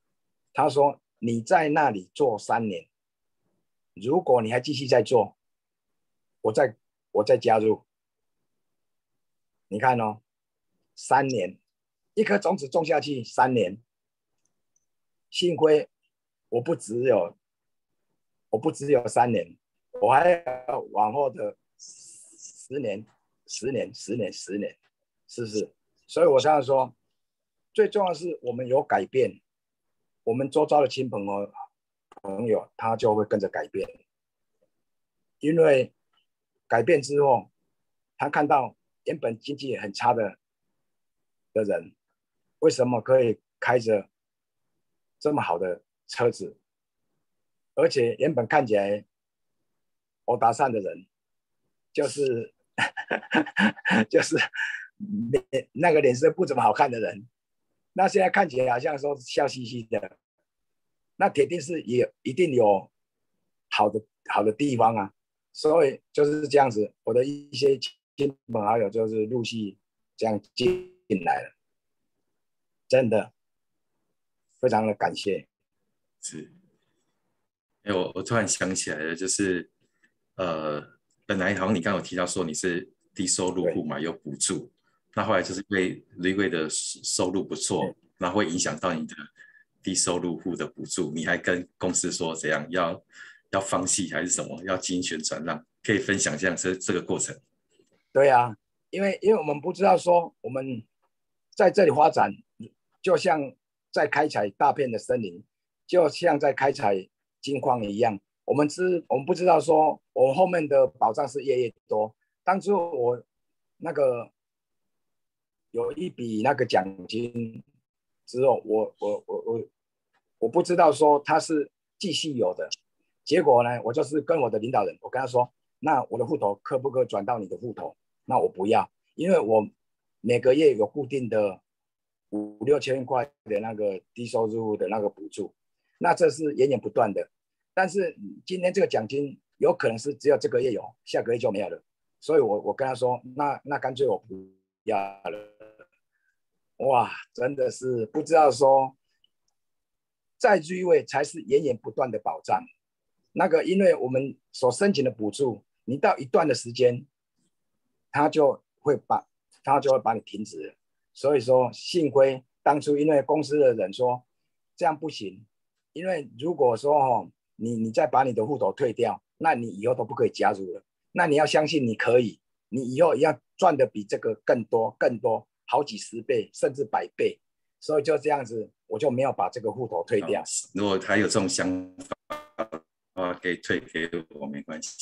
他说你在那里做三年，如果你还继续在做，我再我再加入。你看哦，三年，一颗种子种下去三年，幸亏我不只有我不只有三年，我还要往后的十年、十年、十年、十年，是不是？所以我常常说，最重要的是我们有改变，我们周遭的亲朋和朋友他就会跟着改变，因为改变之后，他看到原本经济很差的的人，为什么可以开着这么好的车子，而且原本看起来欧达善的人，就是就是那个脸色不怎么好看的人，那现在看起来好像说笑嘻嘻的，那铁定是也一定有好的好的地方啊。所以就是这样子，我的一些亲朋好友就是陆续这样进来了，真的非常的感谢。 是，哎，我我突然想起来了，就是呃，本来好像你刚刚有提到说你是低收入户嘛，有补助，那后来就是因为瑞瑞的收入不错，那会影响到你的低收入户的补助，你还跟公司说怎样要要放弃还是什么，要进行旋转让，可以分享一下这这个过程。 对啊，因为因为我们不知道说我们在这里发展，就像在开采大片的森林，就像在开采金矿一样。我们知我们不知道说我们后面的保障是越越多。当初我那个有一笔那个奖金之后，我我我我我不知道说他是继续有的，结果呢，我就是跟我的领导人，我跟他说，那我的户头可不可以转到你的户头？那我不要，因为我每个月有固定的五六千块的那个低收入的那个补助，那这是源源不断的。但是今天这个奖金有可能是只有这个月有，下个月就没有了。所以我我跟他说，那那干脆我不要了。哇，真的是不知道说，在居位才是源源不断的保障。那个，因为我们所申请的补助，你到一段的时间，他就会把他就会把你停止了。所以说，幸亏当初因为公司的人说这样不行，因为如果说哦，你你再把你的户头退掉，那你以后都不可以加入了。那你要相信你可以，你以后要赚的比这个更多更多，好几十倍甚至百倍。所以就这样子，我就没有把这个户头退掉。 如果他有这种想法的话，可以退给我，没关系。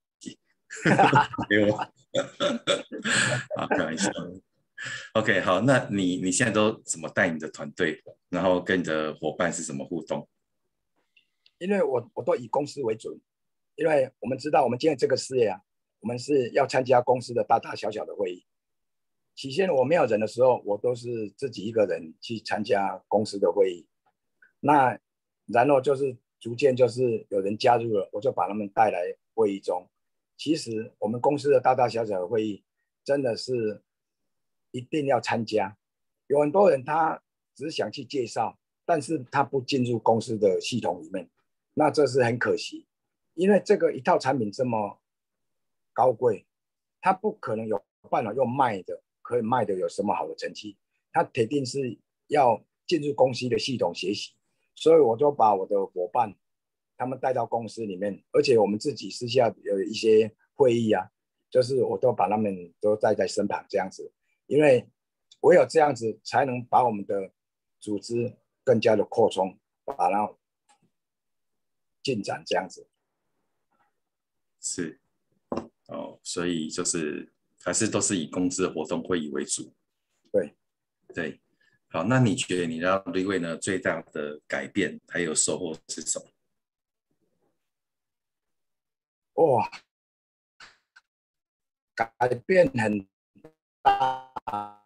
给我，好，开玩笑。OK， 好，那你你现在都怎么带你的团队，然后跟你的伙伴是怎么互动？ 因为我我都以公司为准，因为我们知道我们今天这个事业啊，我们是要参加公司的大大小小的会议。起先我没有人的时候，我都是自己一个人去参加公司的会议。那然后就是逐渐就是有人加入了，我就把他们带来会议中。其实我们公司的大大小小的会议，真的是一定要参加。有很多人他只想去介绍，但是他不进入公司的系统里面，那这是很可惜。因为这个一套产品这么高贵，他不可能有办法用卖的可以卖的有什么好的成绩，他铁定是要进入公司的系统学习。所以我就把我的伙伴他们带到公司里面，而且我们自己私下有一些会议啊，就是我都把他们都带在身旁这样子，因为唯有这样子才能把我们的组织更加的扩充，把它进展这样子。 是哦，所以就是还是都是以公司的活动会议为主。 对对，好，那你觉得你让瑞瑞呢最大的改变还有收获是什么？ 哇，改变很大，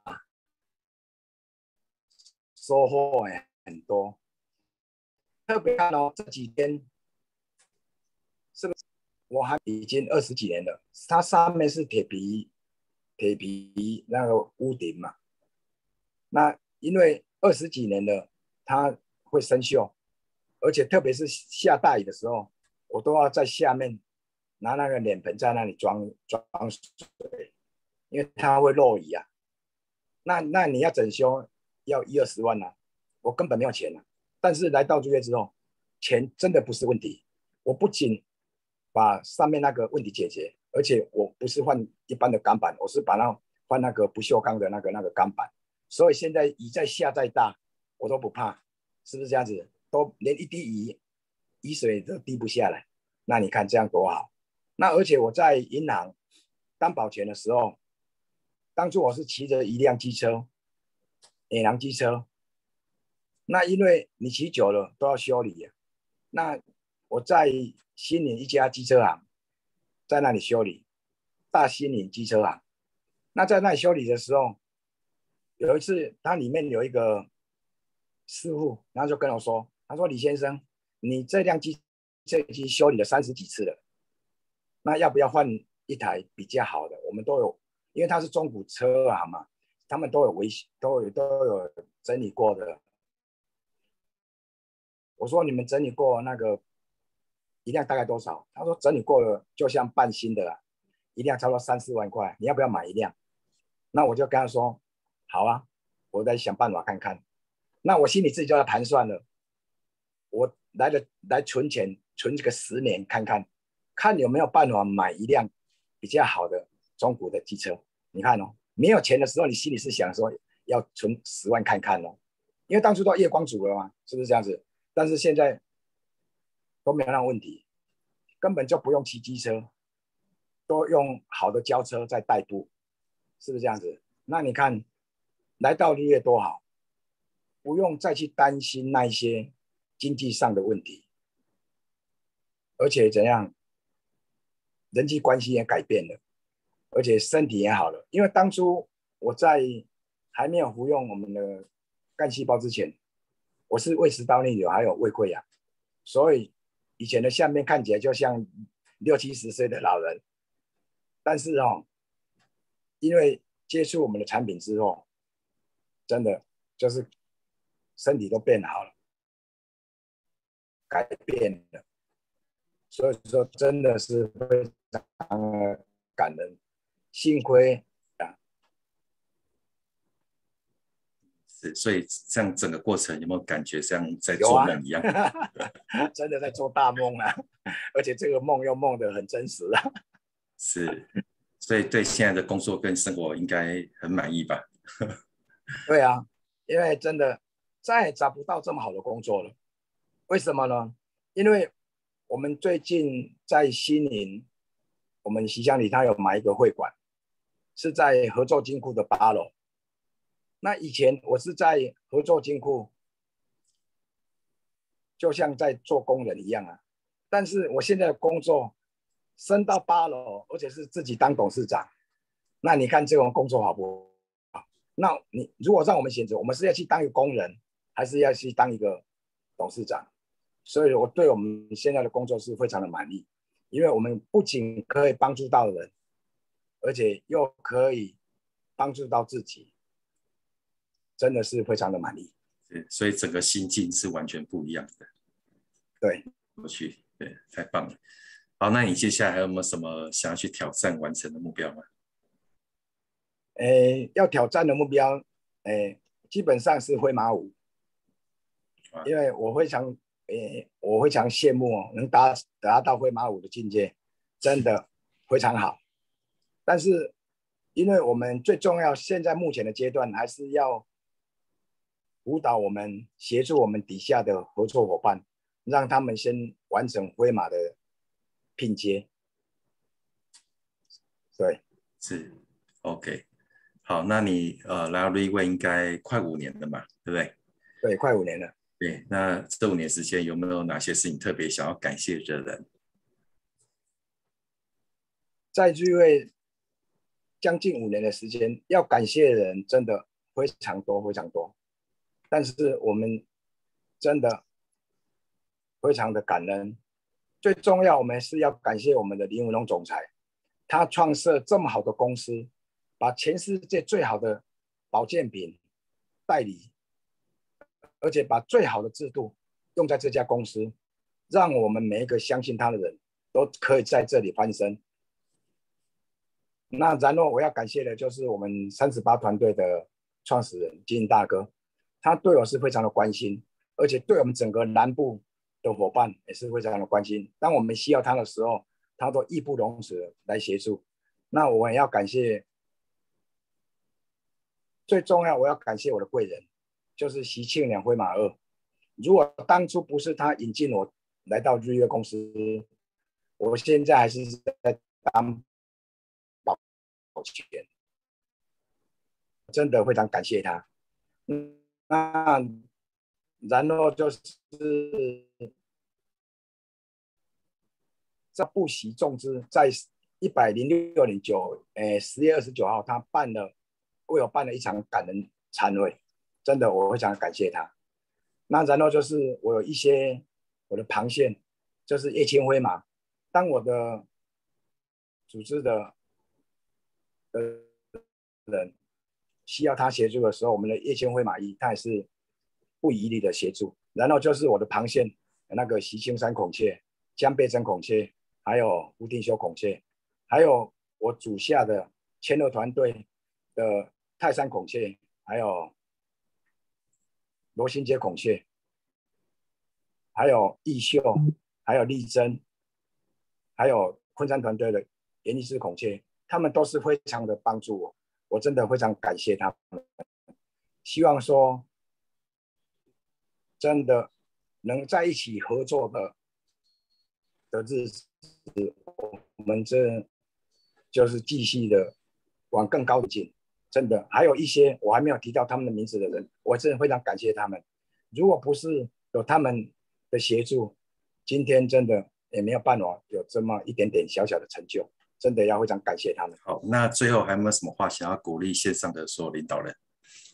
收获也很多。特别看哦，这几天是不是我还已经二十几年了？它上面是铁皮，铁皮那个屋顶嘛。那因为二十几年了，它会生锈， 而且特别是下大雨的时候，我都要在下面拿那个脸盆在那里装装水，因为它会漏雨啊。那那你要整修要一二十万啊，我根本没有钱啊。但是来到日月之后，钱真的不是问题。我不仅把上面那个问题解决，而且我不是换一般的钢板，我是把它换那个不锈钢的那个那个钢板。所以现在雨再下再大，我都不怕，是不是这样子？都连一滴雨雨水都滴不下来。那你看这样多好。那而且我在银行当保全的时候，当初我是骑着一辆机车，野狼机车。那因为你骑久了都要修理啊。那我在新营一家机车行，在那里修理，大新营机车行。那在那里修理的时候，有一次它里面有一个师傅，然后就跟我说，他说李先生，你这辆机这机修理了三十几次了，那要不要换一台比较好的？我们都有，因为它是中古车行嘛，他们都有维都有都有整理过的。我说你们整理过那个一辆大概多少？他说整理过了就像半新的啦，一辆差不多三四万块，你要不要买一辆？那我就跟他说好啊，我再想办法看看。那我心里自己就在盘算了，我来了来存钱，存这个十年看看，看有没有办法买一辆比较好的中古的机车。你看哦，没有钱的时候，你心里是想说要存十万看看哦，因为当初都夜光族了嘛，是不是这样子？但是现在都没有那个问题，根本就不用骑机车，都用好的轿车在代步，是不是这样子？那你看来到日月多好，不用再去担心那些经济上的问题，而且怎样，人际关系也改变了，而且身体也好了。因为当初我在还没有服用我们的干细胞之前，我是胃食道逆流还有胃溃疡，所以以前的下面看起来就像六七十岁的老人。但是哦，因为接触我们的产品之后，真的就是身体都变好了，改变了。所以说真的是非常感人，幸亏啊。 是，所以这样整个过程有没有感觉像在有啊， 做梦一样？ 真的在做大梦啊，而且这个梦又梦得很真实啊。 是，所以对现在的工作跟生活应该很满意吧？ 对啊，因为真的再也找不到这么好的工作了。为什么呢？因为我们最近在新营，我们西乡里他有买一个会馆，是在合作金库的八楼。那以前我是在合作金库，就像在做工人一样啊。但是我现在的工作升到八楼，而且是自己当董事长。那你看这种工作好不好？那你如果让我们选择，我们是要去当一个工人，还是要去当一个董事长？所以我对我们现在的工作是非常的满意，因为我们不仅可以帮助到人，而且又可以帮助到自己，真的是非常的满意。 对，所以整个心境是完全不一样的。 对， 过去，对，太棒了。好，那你接下来还有没有什么想要去挑战完成的目标吗？ 诶，要挑战的目标，诶，基本上是挥马舞，因为我非常，诶，我非常羡慕哦，能达达到挥马舞的境界，真的非常好。但是，因为我们最重要，现在目前的阶段还是要辅导我们、协助我们底下的合作伙伴，让他们先完成灰马的拼接。对， 是 OK。好，那你呃来到瑞威应该快五年了嘛，对不对？ 对，快五年了。 对，那这五年时间有没有哪些事情特别想要感谢的人？ 在瑞威将近五年的时间，要感谢的人真的非常多非常多，但是我们真的非常的感恩。最重要，我们是要感谢我们的林文龙总裁，他创设这么好的公司，把全世界最好的保健品代理，而且把最好的制度用在这家公司，让我们每一个相信他的人都可以在这里翻身。那然后我要感谢的就是我们三十八团队的创始人金大哥，他对我是非常的关心，而且对我们整个南部的伙伴也是非常的关心。当我们需要他的时候，他都义不容辞来协助。那我也要感谢，最重要我要感谢我的贵人，就是习庆良辉马二。如果当初不是他引进我来到日月公司，我现在还是在当保全，真的非常感谢他。嗯，那然后就是这布席重之在一百零六年九诶十月二十九号，他办了为我办了一场感人餐会，真的我非常感谢他。那然后就是我有一些我的螃蟹，就是叶千辉嘛。当我的组织的呃人需要他协助的时候，我们的叶千辉马一他也是不遗余力的协助。然后就是我的螃蟹，那个习青山孔雀、江贝珍孔雀，还有吴定修孔雀，还有我属下的千乐团队的泰山孔雀，还有罗新街孔雀，还有义秀，还有丽珍，还有昆山团队的严医师孔雀，他们都是非常的帮助我，我真的非常感谢他们。希望说真的能在一起合作的的日子，我们这就是继续的往更高的进。真的还有一些我还没有提到他们的名字的人，我真的非常感谢他们。如果不是有他们的协助，今天真的也没有办法有这么一点点小小的成就，真的要非常感谢他们。 好，那最后还有没有什么话想要鼓励线上的所有领导人？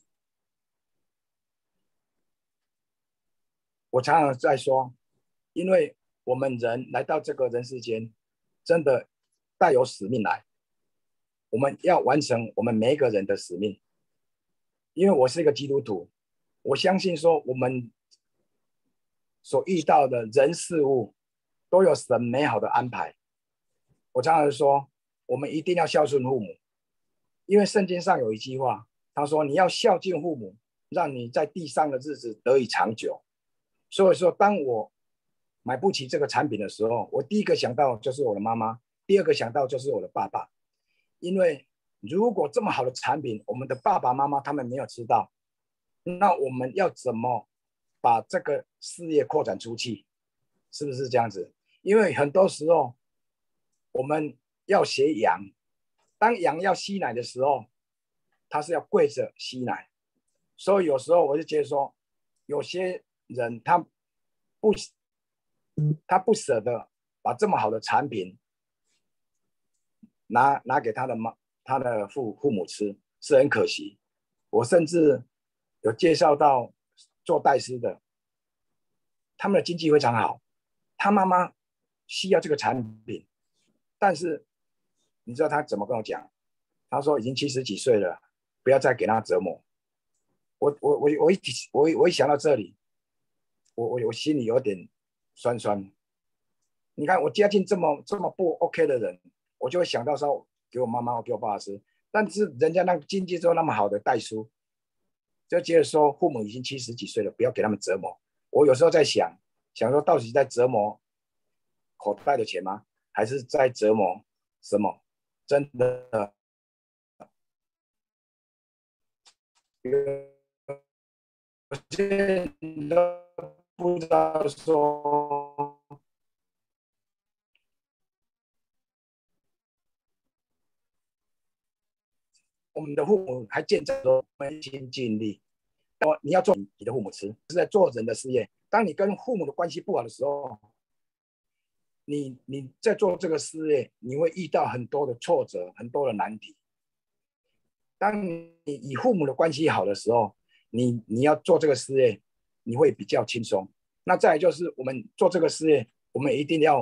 我常常在说，因为我们人来到这个人世间，真的带有使命来，我们要完成我们每一个人的使命。因为我是一个基督徒，我相信说我们所遇到的人事物都有神美好的安排。我常常说，我们一定要孝顺父母，因为圣经上有一句话，他说你要孝敬父母，让你在地上的日子得以长久。所以说，当我买不起这个产品的时候，我第一个想到就是我的妈妈，第二个想到就是我的爸爸。因为如果这么好的产品，我们的爸爸妈妈他们没有吃到，那我们要怎么把这个事业扩展出去？是不是这样子？因为很多时候我们要学羊，当羊要吸奶的时候，它是要跪着吸奶。所以有时候我就觉得说，有些人他不他不舍得把这么好的产品拿拿给他的妈他的父父母吃，是很可惜。我甚至有介绍到做代师的，他们的经济非常好，他妈妈需要这个产品，但是你知道他怎么跟我讲？他说已经七十几岁了，不要再给他折磨。我我我我一我我一想到这里，我我我心里有点酸酸。你看我家境这么这么不 OK 的人，我就会想到说给我妈妈给我爸爸吃，但是人家那个经济都那么好的代书，就觉得说父母已经七十几岁了，不要给他们折磨。我有时候在想，想说到底在折磨口袋的钱吗？还是在折磨什么？真的，有些人都不知道说，我们的父母还见证说尽心尽力。你要做你的父母吃，是在做人的事业。当你跟父母的关系不好的时候，你你在做这个事业，你会遇到很多的挫折，很多的难题。当你与父母的关系好的时候，你你要做这个事业，你会比较轻松。那再来就是我们做这个事业，我们一定要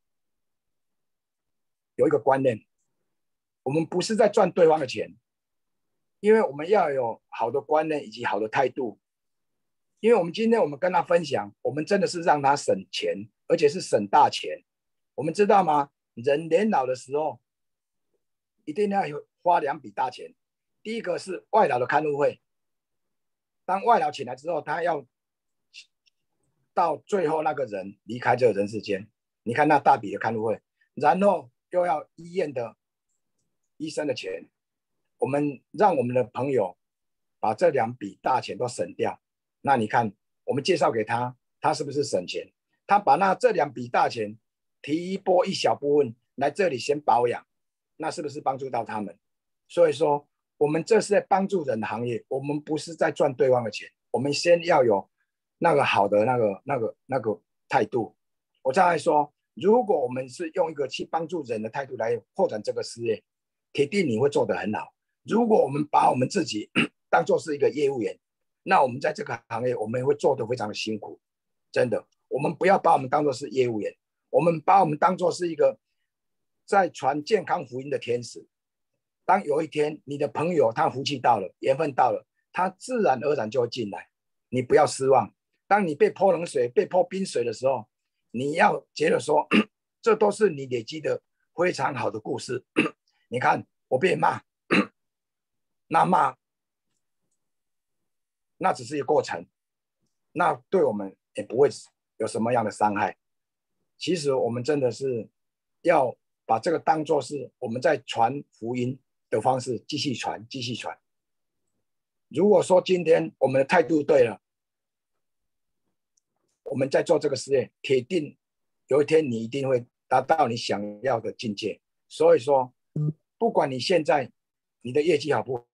有一个观念，我们不是在赚对方的钱，因为我们要有好的观念以及好的态度， 因为我们今天我们跟他分享，我们真的是让他省钱，而且是省大钱。我们知道吗？人年老的时候，一定要花两笔大钱。第一个是外劳的看护费，当外劳请来之后，他要到最后那个人离开这个人世间，你看那大笔的看护费，然后又要医院的医生的钱，我们让我们的朋友把这两笔大钱都省掉。那你看，我们介绍给他，他是不是省钱？他把那这两笔大钱提拨一小部分来这里先保养，那是不是帮助到他们？所以说，我们这是在帮助人的行业，我们不是在赚对方的钱，我们先要有那个好的那个那个那个态度。我再来说，如果我们是用一个去帮助人的态度来扩展这个事业，铁定你会做得很好。如果我们把我们自己当作是一个业务员，那我们在这个行业我们会做得非常的辛苦，真的。我们不要把我们当作是业务员，我们把我们当作是一个在传健康福音的天使。当有一天你的朋友他福气到了，缘分到了，他自然而然就会进来，你不要失望。当你被泼冷水、被泼冰水的时候，你要觉得说，这都是你累积的非常好的故事。你看我被骂，那骂那只是一个过程，那对我们也不会有什么样的伤害。其实我们真的是要把这个当作是我们在传福音的方式，继续传，继续传。如果说今天我们的态度对了，我们在做这个事业，铁定有一天你一定会达到你想要的境界。所以说，不管你现在你的业绩好不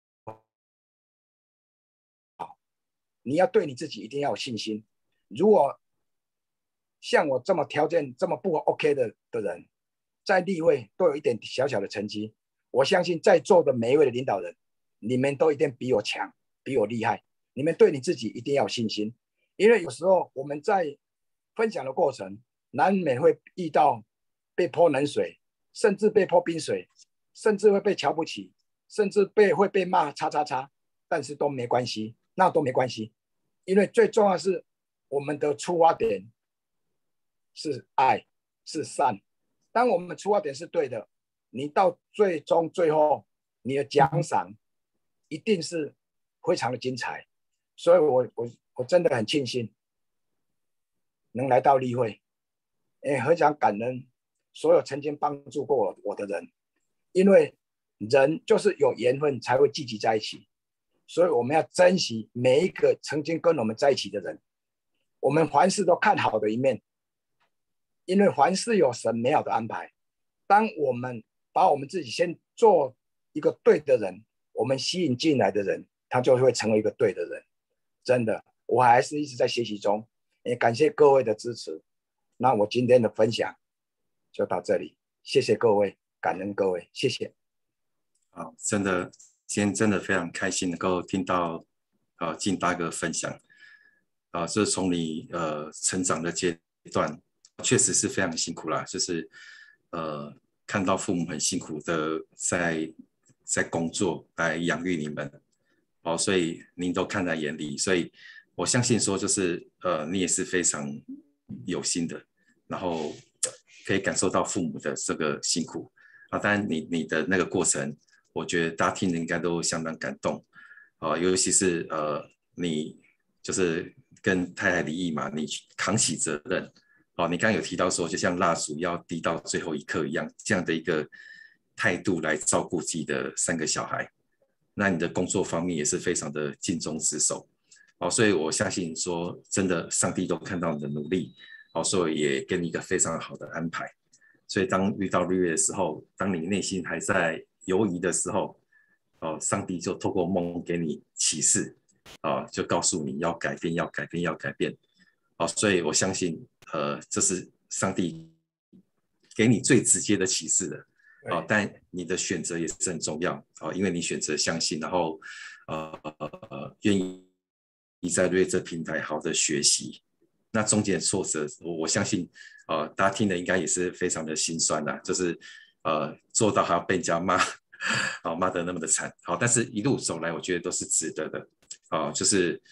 好，你要对你自己一定要有信心。如果像我这么条件这么不 OK 的的人，在立位都有一点小小的成绩，我相信在座的每一位的领导人，你们都一定比我强，比我厉害。你们对你自己一定要有信心，因为有时候我们在分享的过程，难免会遇到被泼冷水，甚至被泼冰水，甚至会被瞧不起，甚至被会被骂叉叉叉，但是都没关系，那都没关系，因为最重要的是我们的出发点是爱，是善。当我们出发点是对的，你到最终最后，你的奖赏一定是非常的精彩。所以我我我真的很庆幸能来到立会，也很想感恩所有曾经帮助过我我的人，因为人就是有缘分才会聚集在一起，所以我们要珍惜每一个曾经跟我们在一起的人。我们凡事都看好的一面，因为凡事有神美好的安排。当我们把我们自己先做一个对的人，我们吸引进来的人，他就会成为一个对的人。真的，我还是一直在学习中，也感谢各位的支持。那我今天的分享就到这里，谢谢各位，感恩各位，谢谢。 好，真的，今天真的非常开心能够听到呃金大哥分享，啊、呃，就是从你呃成长的阶段，确实是非常辛苦啦，就是呃看到父母很辛苦的在在工作来养育你们。哦，所以您都看在眼里，所以我相信说，就是呃，你也是非常有心的，然后可以感受到父母的这个辛苦啊。当然你，你的那个过程，我觉得大家听的应该都相当感动啊，尤其是呃，你就是跟太太离异嘛，你扛起责任。哦，你刚刚有提到说，就像蜡烛要滴到最后一刻一样，这样的一个态度来照顾自己的三个小孩。那你的工作方面也是非常的尽忠职守，好，所以我相信说，真的上帝都看到你的努力，好，所以也给你一个非常好的安排。所以当遇到绿月的时候，当你内心还在犹疑的时候，哦，上帝就透过梦给你启示，哦，就告诉你要改变，要改变，要改变，哦，所以我相信，呃，这是上帝给你最直接的启示的。哦，但你的选择也是很重要哦，因为你选择相信，然后呃愿意在瑞这平台好的学习。那中间的挫折，我我相信呃大家听的应该也是非常的心酸啦，就是呃做到还要被人家骂，好、哦、骂得那么的惨，好、哦，但是一路走来，我觉得都是值得的，哦，就是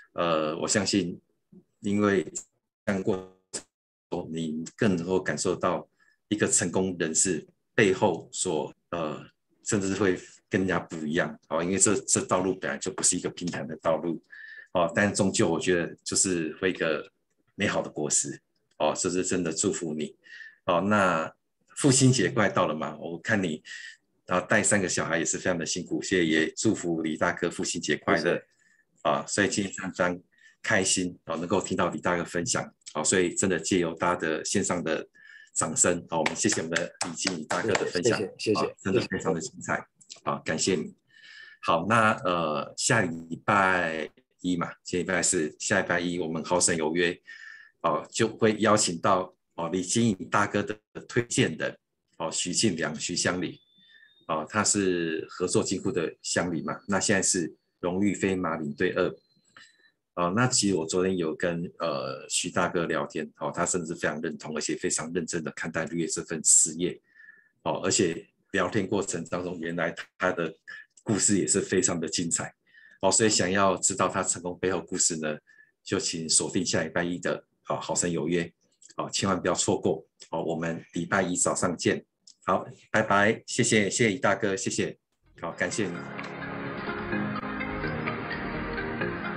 呃，我相信，因为这样过程，你更能够感受到一个成功人士背后所呃，甚至会跟人家不一样哦，因为这这道路本来就不是一个平坦的道路哦，但终究我觉得就是会一个美好的果实哦，这是真的祝福你哦。那父亲节快到了嘛，我看你然后带三个小孩也是非常的辛苦，所以也祝福李大哥父亲节快乐啊！所以今天非常开心啊，能够听到李大哥分享啊，所以真的借由大家的线上的掌声啊，我们谢谢我们的李经理大哥的分享， 谢谢谢谢， 啊、真的非常的精彩啊，感谢你。好，那呃下礼拜一嘛，下礼拜是下礼拜一，我们好省有约哦、啊，就会邀请到哦、啊、李经理大哥的推荐的哦、啊、徐庆良徐乡里。哦，他是合作金库的乡里嘛，那现在是荣誉飞马领队二。哦，那其实我昨天有跟呃徐大哥聊天，哦，他甚至非常认同，而且非常认真的看待绿叶这份事业，哦，而且聊天过程当中，原来他的故事也是非常的精彩，哦，所以想要知道他成功背后故事呢，就请锁定下礼拜一的好好生有约，哦，千万不要错过，哦，我们礼拜一早上见。好，拜拜，谢谢，谢谢李大哥，谢谢，好，感谢你。